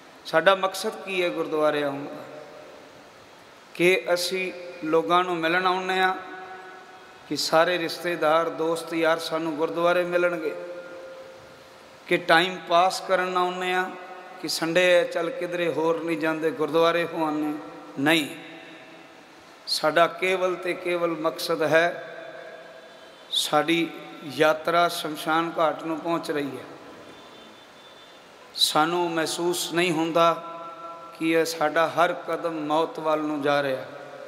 ਸਾਡਾ ਮਕਸਦ ਕੀ ਹੈ ਗੁਰਦੁਆਰੇ ਆਉਣ ਦਾ? ਕਿ ਅਸੀਂ ਲੋਕਾਂ ਨੂੰ ਮਿਲਣ ਆਉਂਦੇ ਹਾਂ, ਕਿ ਸਾਰੇ ਰਿਸ਼ਤੇਦਾਰ ਦੋਸਤ ਯਾਰ ਸਾਨੂੰ ਗੁਰਦੁਆਰੇ ਮਿਲਣਗੇ, ਕਿ ਟਾਈਮ ਪਾਸ ਕਰਨ ਆਉਂਦੇ ਹਾਂ, ਕਿ ਸੰਡੇ ਹੈ ਚੱਲ ਕਿਧਰੇ ਹੋਰ ਨਹੀਂ ਜਾਂਦੇ ਗੁਰਦੁਆਰੇ ਹੋ ਆਉਂਦੇ? ਨਹੀਂ, ਸਾਡਾ ਕੇਵਲ ਤੇ ਕੇਵਲ ਮਕਸਦ ਹੈ, ਸਾਡੀ ਯਾਤਰਾ ਸ਼ਮਸ਼ਾਨ ਘਾਟ ਨੂੰ ਪਹੁੰਚ ਰਹੀ ਹੈ। ਸਾਨੂੰ ਮਹਿਸੂਸ ਨਹੀਂ ਹੁੰਦਾ ਕਿ ਇਹ ਸਾਡਾ ਹਰ ਕਦਮ ਮੌਤ ਵੱਲ ਨੂੰ ਜਾ ਰਿਹਾ।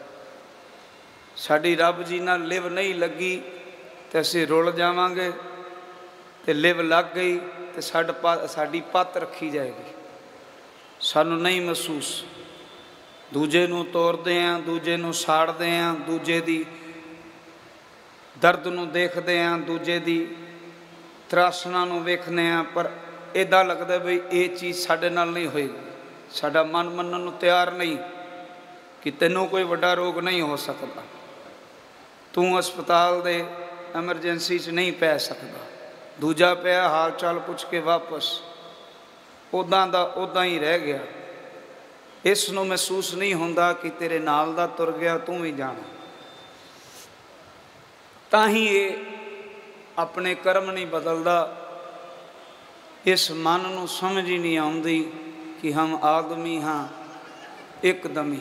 ਸਾਡੀ ਰੱਬ ਜੀ ਨਾਲ ਲਿਵ ਨਹੀਂ ਲੱਗੀ ਤੇ ਅਸੀਂ ਰੁਲ ਜਾਵਾਂਗੇ, ਤੇ ਲਿਵ ਲੱਗ ਗਈ ਤੇ ਸਾਡੀ ਪੱਤ ਰੱਖੀ ਜਾਏਗੀ। ਸਾਨੂੰ ਨਹੀਂ ਮਹਿਸੂਸ। ਦੂਜੇ ਨੂੰ ਤੋੜਦੇ ਹਾਂ, ਦੂਜੇ ਨੂੰ ਸਾੜਦੇ ਹਾਂ, ਦੂਜੇ ਦੀ ਦਰਦ ਨੂੰ ਦੇਖਦੇ ਹਾਂ, ਦੂਜੇ ਦੀ ਤਰਾਸਣਾ ਨੂੰ ਵੇਖਦੇ ਹਾਂ, ਪਰ ਇੱਦਾਂ ਲੱਗਦਾ ਬਈ ਇਹ ਚੀਜ਼ ਸਾਡੇ ਨਾਲ ਨਹੀਂ ਹੋਏਗੀ। ਸਾਡਾ ਮਨ ਮੰਨਣ ਨੂੰ ਤਿਆਰ ਨਹੀਂ ਕਿ ਤੈਨੂੰ ਕੋਈ ਵੱਡਾ ਰੋਗ ਨਹੀਂ ਹੋ ਸਕਦਾ, ਤੂੰ ਹਸਪਤਾਲ ਦੇ ਐਮਰਜੈਂਸੀ 'ਚ ਨਹੀਂ ਪੈ ਸਕਦਾ। ਦੂਜਾ ਪਿਆ ਹਾਲ ਚਾਲ ਪੁੱਛ ਕੇ ਵਾਪਸ ਉੱਦਾਂ ਦਾ ਉੱਦਾਂ ਹੀ ਰਹਿ ਗਿਆ। ਇਸ ਨੂੰ ਮਹਿਸੂਸ ਨਹੀਂ ਹੁੰਦਾ ਕਿ ਤੇਰੇ ਨਾਲ ਦਾ ਤੁਰ ਗਿਆ, ਤੂੰ ਵੀ ਜਾਣਾ। ਤਾਂ ਹੀ ਇਹ ਆਪਣੇ ਕਰਮ ਨਹੀਂ ਬਦਲਦਾ। ਇਸ ਮਨ ਨੂੰ ਸਮਝ ਹੀ ਨਹੀਂ ਆਉਂਦੀ ਕਿ ਹਮ ਆਦਮੀ ਹਾਂ ਇੱਕਦਮ ਹੀ।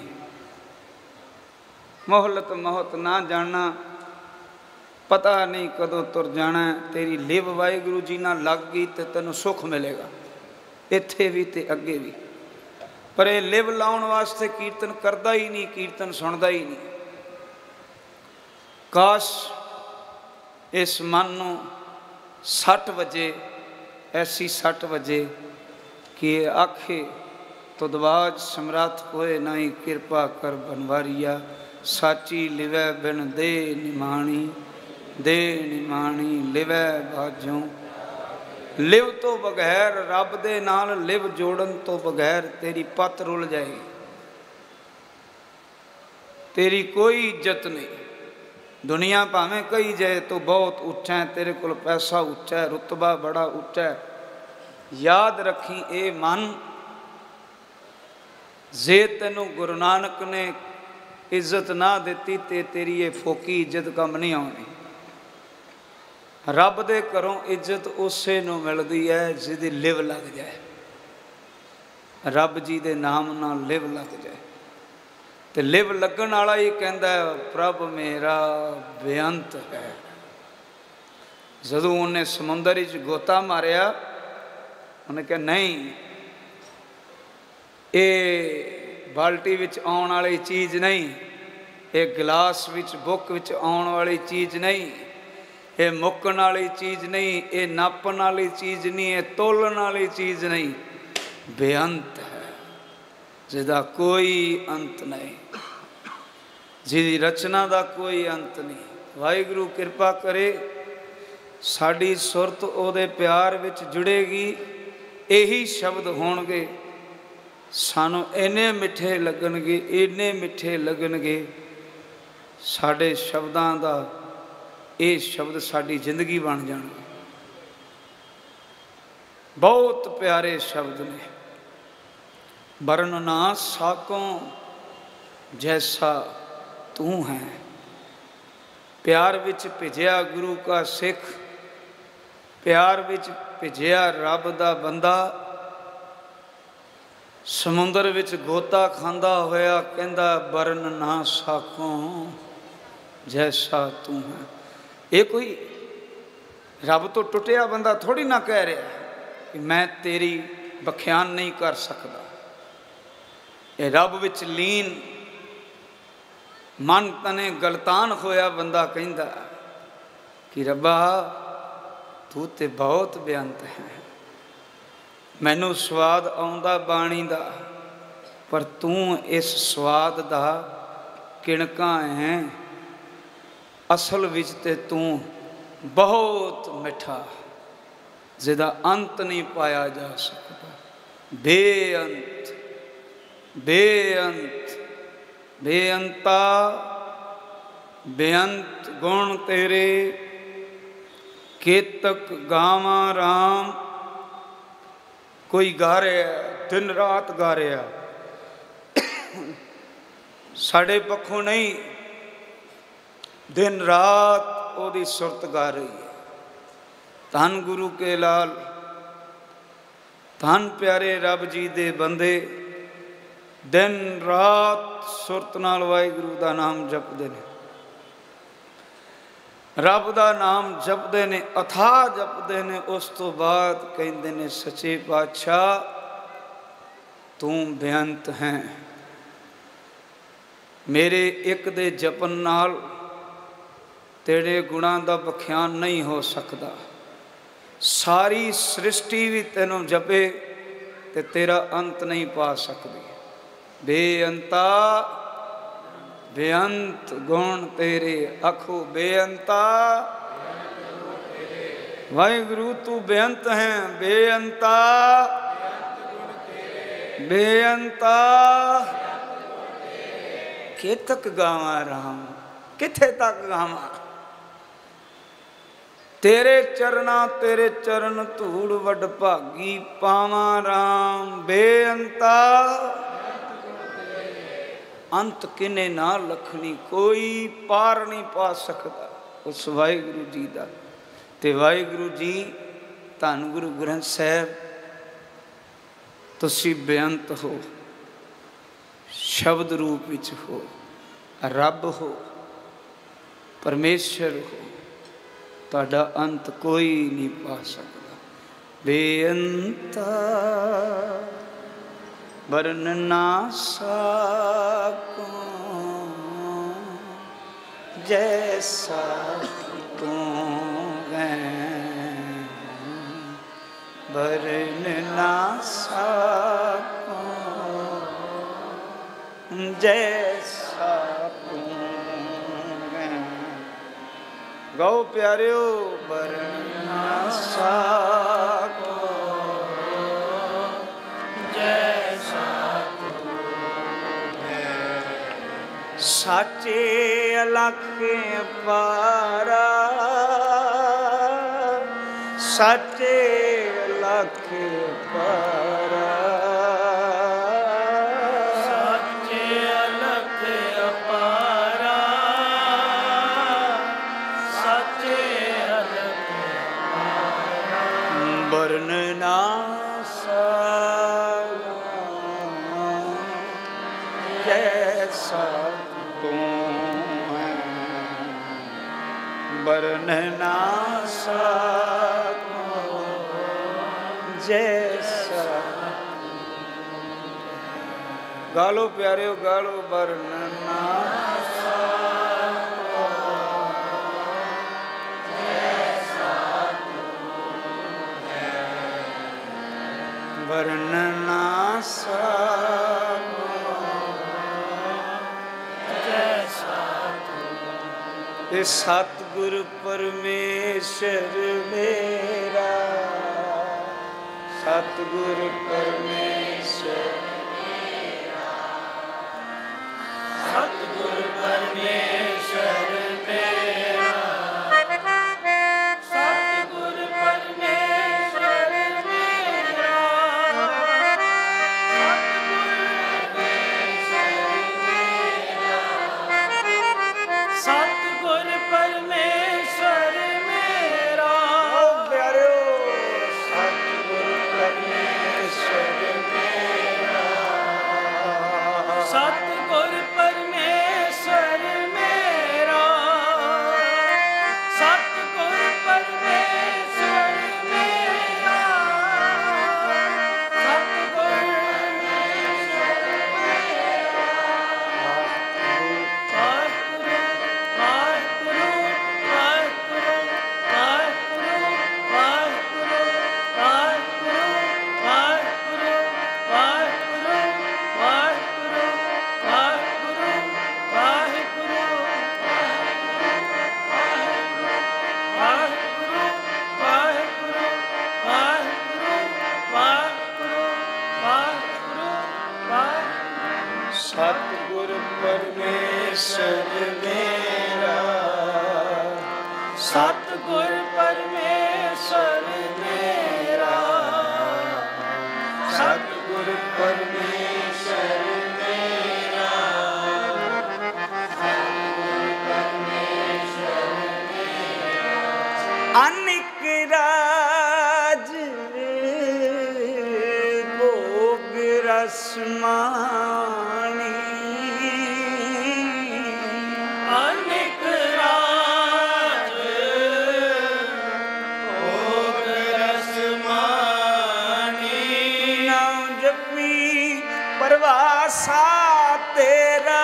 ਮੋਹਲਤ ਮੌਤ ਨਾ ਜਾਣਾ, ਪਤਾ ਨਹੀਂ ਕਦੋਂ ਤੁਰ ਜਾਣਾ। ਤੇਰੀ ਲਿਵ ਵਾਹਿਗੁਰੂ ਜੀ ਨਾਲ ਲੱਗ ਗਈ ਤੇ ਤੈਨੂੰ ਸੁੱਖ ਮਿਲੇਗਾ, ਇੱਥੇ ਵੀ ਤੇ ਅੱਗੇ ਵੀ। ਪਰ ਇਹ ਲਿਵ ਲਾਉਣ ਵਾਸਤੇ ਕੀਰਤਨ ਕਰਦਾ ਹੀ ਨਹੀਂ, ਕੀਰਤਨ ਸੁਣਦਾ ਹੀ ਨਹੀਂ। ਕਾਸ਼ ਇਸ ਮਨ ਨੂੰ 60 ਵਜੇ, ਐਸੀ 60 ਵਜੇ ਕਿ ਆਖੇ ਤੁਦਵਾਜ ਸਮਰੱਥ ਹੋਏ ਨਹੀਂ, ਕਿਰਪਾ ਕਰ ਬਨਵਾਰੀਆ, ਸਾਚੀ ਲਿਵੈ ਬਿਨ ਦੇ ਨਿਮਾਣੀ, ਦੇ ਨਿਮਾਣੀ ਲਿਵੈ ਬਾਝੋਂ। ਲਿਵ ਤੋਂ ਬਗੈਰ, ਰੱਬ ਦੇ ਨਾਲ ਲਿਵ ਜੋੜਨ ਤੋਂ ਬਗੈਰ ਤੇਰੀ ਪੱਤ ਰੁਲ ਜਾਏਗੀ, ਤੇਰੀ ਕੋਈ ਇੱਜ਼ਤ ਨਹੀਂ। ਦੁਨੀਆ ਭਾਵੇਂ ਕਹੀ ਜਾਏ ਤੂੰ ਬਹੁਤ ਉੱਚਾ ਹੈ, ਤੇਰੇ ਕੋਲ ਪੈਸਾ ਉੱਚਾ ਹੈ, ਰੁਤਬਾ ਬੜਾ ਉੱਚਾ ਹੈ। ਯਾਦ ਰੱਖੀ ਇਹ ਮਨ, ਜੇ ਤੈਨੂੰ ਗੁਰੂ ਨਾਨਕ ਨੇ ਇੱਜ਼ਤ ਨਾ ਦਿੱਤੀ ਤੇ ਤੇਰੀ ਇਹ ਫੋਕੀ ਇੱਜ਼ਤ ਕੰਮ ਨਹੀਂ ਆਉਣੀ। ਰੱਬ ਦੇ ਘਰੋਂ ਇੱਜ਼ਤ ਉਸੇ ਨੂੰ ਮਿਲਦੀ ਹੈ ਜਿਹਦੀ ਲਿਵ ਲੱਗ ਜਾਏ, ਰੱਬ ਜੀ ਦੇ ਨਾਮ ਨਾਲ ਲਿਵ ਲੱਗ ਜਾਏ। ਤੇ ਲਿਵ ਲੱਗਣ ਵਾਲਾ ਹੀ ਕਹਿੰਦਾ ਪ੍ਰਭ ਮੇਰਾ ਬੇਅੰਤ ਹੈ। ਜਦੋਂ ਉਹਨੇ ਸਮੁੰਦਰ ਵਿੱਚ ਗੋਤਾ ਮਾਰਿਆ, ਉਹਨੇ ਕਿਹਾ ਨਹੀਂ, ਇਹ ਬਾਲਟੀ ਵਿੱਚ ਆਉਣ ਵਾਲੀ ਚੀਜ਼ ਨਹੀਂ, ਇਹ ਗਿਲਾਸ ਵਿੱਚ ਬੁੱਕ ਵਿੱਚ ਆਉਣ ਵਾਲੀ ਚੀਜ਼ ਨਹੀਂ, ਇਹ ਮੁੱਕਣ ਵਾਲੀ ਚੀਜ਼ ਨਹੀਂ, ਇਹ ਨਾਪਣ ਵਾਲੀ ਚੀਜ਼ ਨਹੀਂ, ਇਹ ਤੋਲਣ ਵਾਲੀ ਚੀਜ਼ ਨਹੀਂ, ਬੇਅੰਤ ਹੈ, ਜਿਹਦਾ ਕੋਈ ਅੰਤ ਨਹੀਂ, ਜਿਹਦੀ ਰਚਨਾ ਦਾ ਕੋਈ ਅੰਤ ਨਹੀਂ। ਵਾਹਿਗੁਰੂ ਕਿਰਪਾ ਕਰੇ ਸਾਡੀ ਸੁਰਤ ਉਹਦੇ ਪਿਆਰ ਵਿੱਚ ਜੁੜੇਗੀ। ਇਹੀ ਸ਼ਬਦ ਹੋਣਗੇ ਸਾਨੂੰ ਇੰਨੇ ਮਿੱਠੇ ਲੱਗਣਗੇ, ਇੰਨੇ ਮਿੱਠੇ ਲੱਗਣਗੇ। ਸਾਡੇ ਸ਼ਬਦਾਂ ਦਾ ਇਹ ਸ਼ਬਦ ਸਾਡੀ ਜ਼ਿੰਦਗੀ ਬਣ ਜਾਣਗੇ। ਬਹੁਤ ਪਿਆਰੇ ਸ਼ਬਦ ਨੇ। ਵਰਨ ਨਾ ਸਾਕੋਂ ਜੈਸਾ ਤੂੰ ਹੈ। ਪਿਆਰ ਵਿੱਚ ਭਿਜਿਆ ਗੁਰੂ ਕਾ ਸਿੱਖ, ਪਿਆਰ ਵਿੱਚ ਭਿਜਿਆ ਰੱਬ ਦਾ ਬੰਦਾ, ਸਮੁੰਦਰ ਵਿੱਚ ਗੋਤਾ ਖਾਂਦਾ ਹੋਇਆ ਕਹਿੰਦਾ ਵਰਨ ਨਾ ਸਾਕੋਂ ਜੈਸਾ ਤੂੰ ਹੈ। ਇਹ ਕੋਈ ਰੱਬ ਤੋਂ ਟੁੱਟਿਆ ਬੰਦਾ ਥੋੜੀ ਨਾ ਕਹਿ ਰਿਹਾ ਕਿ ਮੈਂ ਤੇਰੀ ਬਖਿਆਨ ਨਹੀਂ ਕਰ ਸਕਦਾ। ਇਹ ਰੱਬ ਵਿੱਚ ਲੀਨ ਮਨ ਤਨੇ ਗਲਤਾਨ ਹੋਇਆ ਬੰਦਾ ਕਹਿੰਦਾ ਕਿ ਰੱਬਾ ਤੂੰ ਤੇ ਬਹੁਤ ਬੇਅੰਤ ਹੈ। ਮੈਨੂੰ ਸਵਾਦ ਆਉਂਦਾ ਬਾਣੀ ਦਾ, ਪਰ ਤੂੰ ਇਸ ਸਵਾਦ ਦਾ ਕਿਣਕਾ ਹੈ। ਅਸਲ ਵਿੱਚ ਤੇ ਤੂੰ ਬਹੁਤ ਮਿੱਠਾ, ਜਿਹਦਾ ਅੰਤ ਨਹੀਂ ਪਾਇਆ ਜਾ ਸਕਦਾ। ਬੇਅੰਤ, ਬੇਅੰਤ, ਬੇਅੰਤਾ, ਬੇਅੰਤ ਗੁਣ ਤੇਰੇ, ਕੇਤਕ ਗਾਵਾਂ ਰਾਮ, कोई गा रहा दिन रात गा रहा, साढ़े पक्षों नहीं, दिन रात ओदी सुरत गा रही है। धन गुरु के लाल, धन प्यारे रब जी दे बंदे दिन रात सुरत नाल वाहिगुरू दा नाम जपदे ने, रब दा नाम जपदे ने, अथाह जपदे ने। उस तो बाद कहंदे ने सच्चे पातशाह तू बेअंत है, मेरे एक दे जपन नाल तेरे गुणां दा बख्यान नहीं हो सकता। सारी सृष्टि भी तेनों जपे ते तेरा अंत नहीं पा सकती। बेअंता बेअंत गुण तेरे, आखो बेअंता वाहिगुरू तू बेअंत है, बेअंता बेअंता। कि तक गावा राम, किथे तक गावा तेरे चरना, तेरे चरण धूड़ वड भागी पावा राम। बेअंता अंत किने ना लखनी, कोई पार नहीं पा सकता उस वाहिगुरू जी का। ते वाहिगुरू जी धन गुरु ग्रंथ साहब तुसी बेअंत हो, शब्द रूप विच हो, रब हो, परमेश्वर हो, ताड़ा अंत कोई नहीं पा सकता। बेअंता वरन ना साको जैसा तू है, वरन ना साको जैसा तू है। गाओ प्यारियो वरन ना साको जैसा तू है। साचे अलख पारा, साचे अलख पारा, साचे अलख अपारा, साचे अलख अपारा। वरन ना साको जैसा तू है, वरन ना साको जैसा। गालो प्यारियो गालो वरन ना साको जैसा वरन ना साको जैसा ये सतगुर परमेश्वर मेरा, सतगुर परमेश्वर, सतगुर परमेश्वर मेरा, सतगुर परमेश्वर मेरा, सतगुर परमेश्वर मेरा। प्यारो सतगुर परमेश्वर मेरा, सतगुर परमेश्वर मेरा, सतगुर परमेश्वर मेरा, सतगुर सतगुर परमेश्वर मेरा, सतगुर परमेश्वर मेरा, ਰਸਮਾਣੀ ਅਨੇਕ ਰਾਜ ਭੋਗ ਰਸਮਾਨੀ। ਨਾਮ ਜਪੀ ਪਰਵਾਸਾ ਤੇਰਾ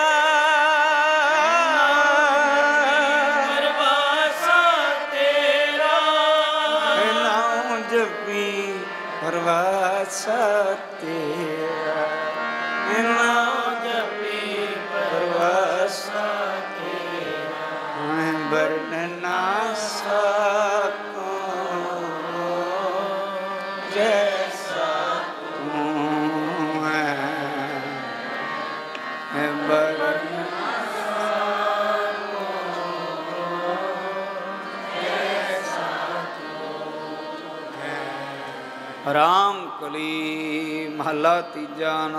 ਪਰਵਾਸਾ ਤੇਰਾ। ਨਾਮ ਜਪੀ ਪਰਵਾਸਾ ਤੇਰਾ ਨਾਮ ਜਪੀ ਪਰਵਾਸਾ ਤੇਰਾ ਮੈਂ ਵਰਨ ਨਾ ਸਕੂੰ ਜੈਸਾ ਤੂੰ ਹੈ ਮੈਂ ਵਰਨ ਰਾਮ ਕਲੀ ਮਹਲਾ ਤੀਜਾ।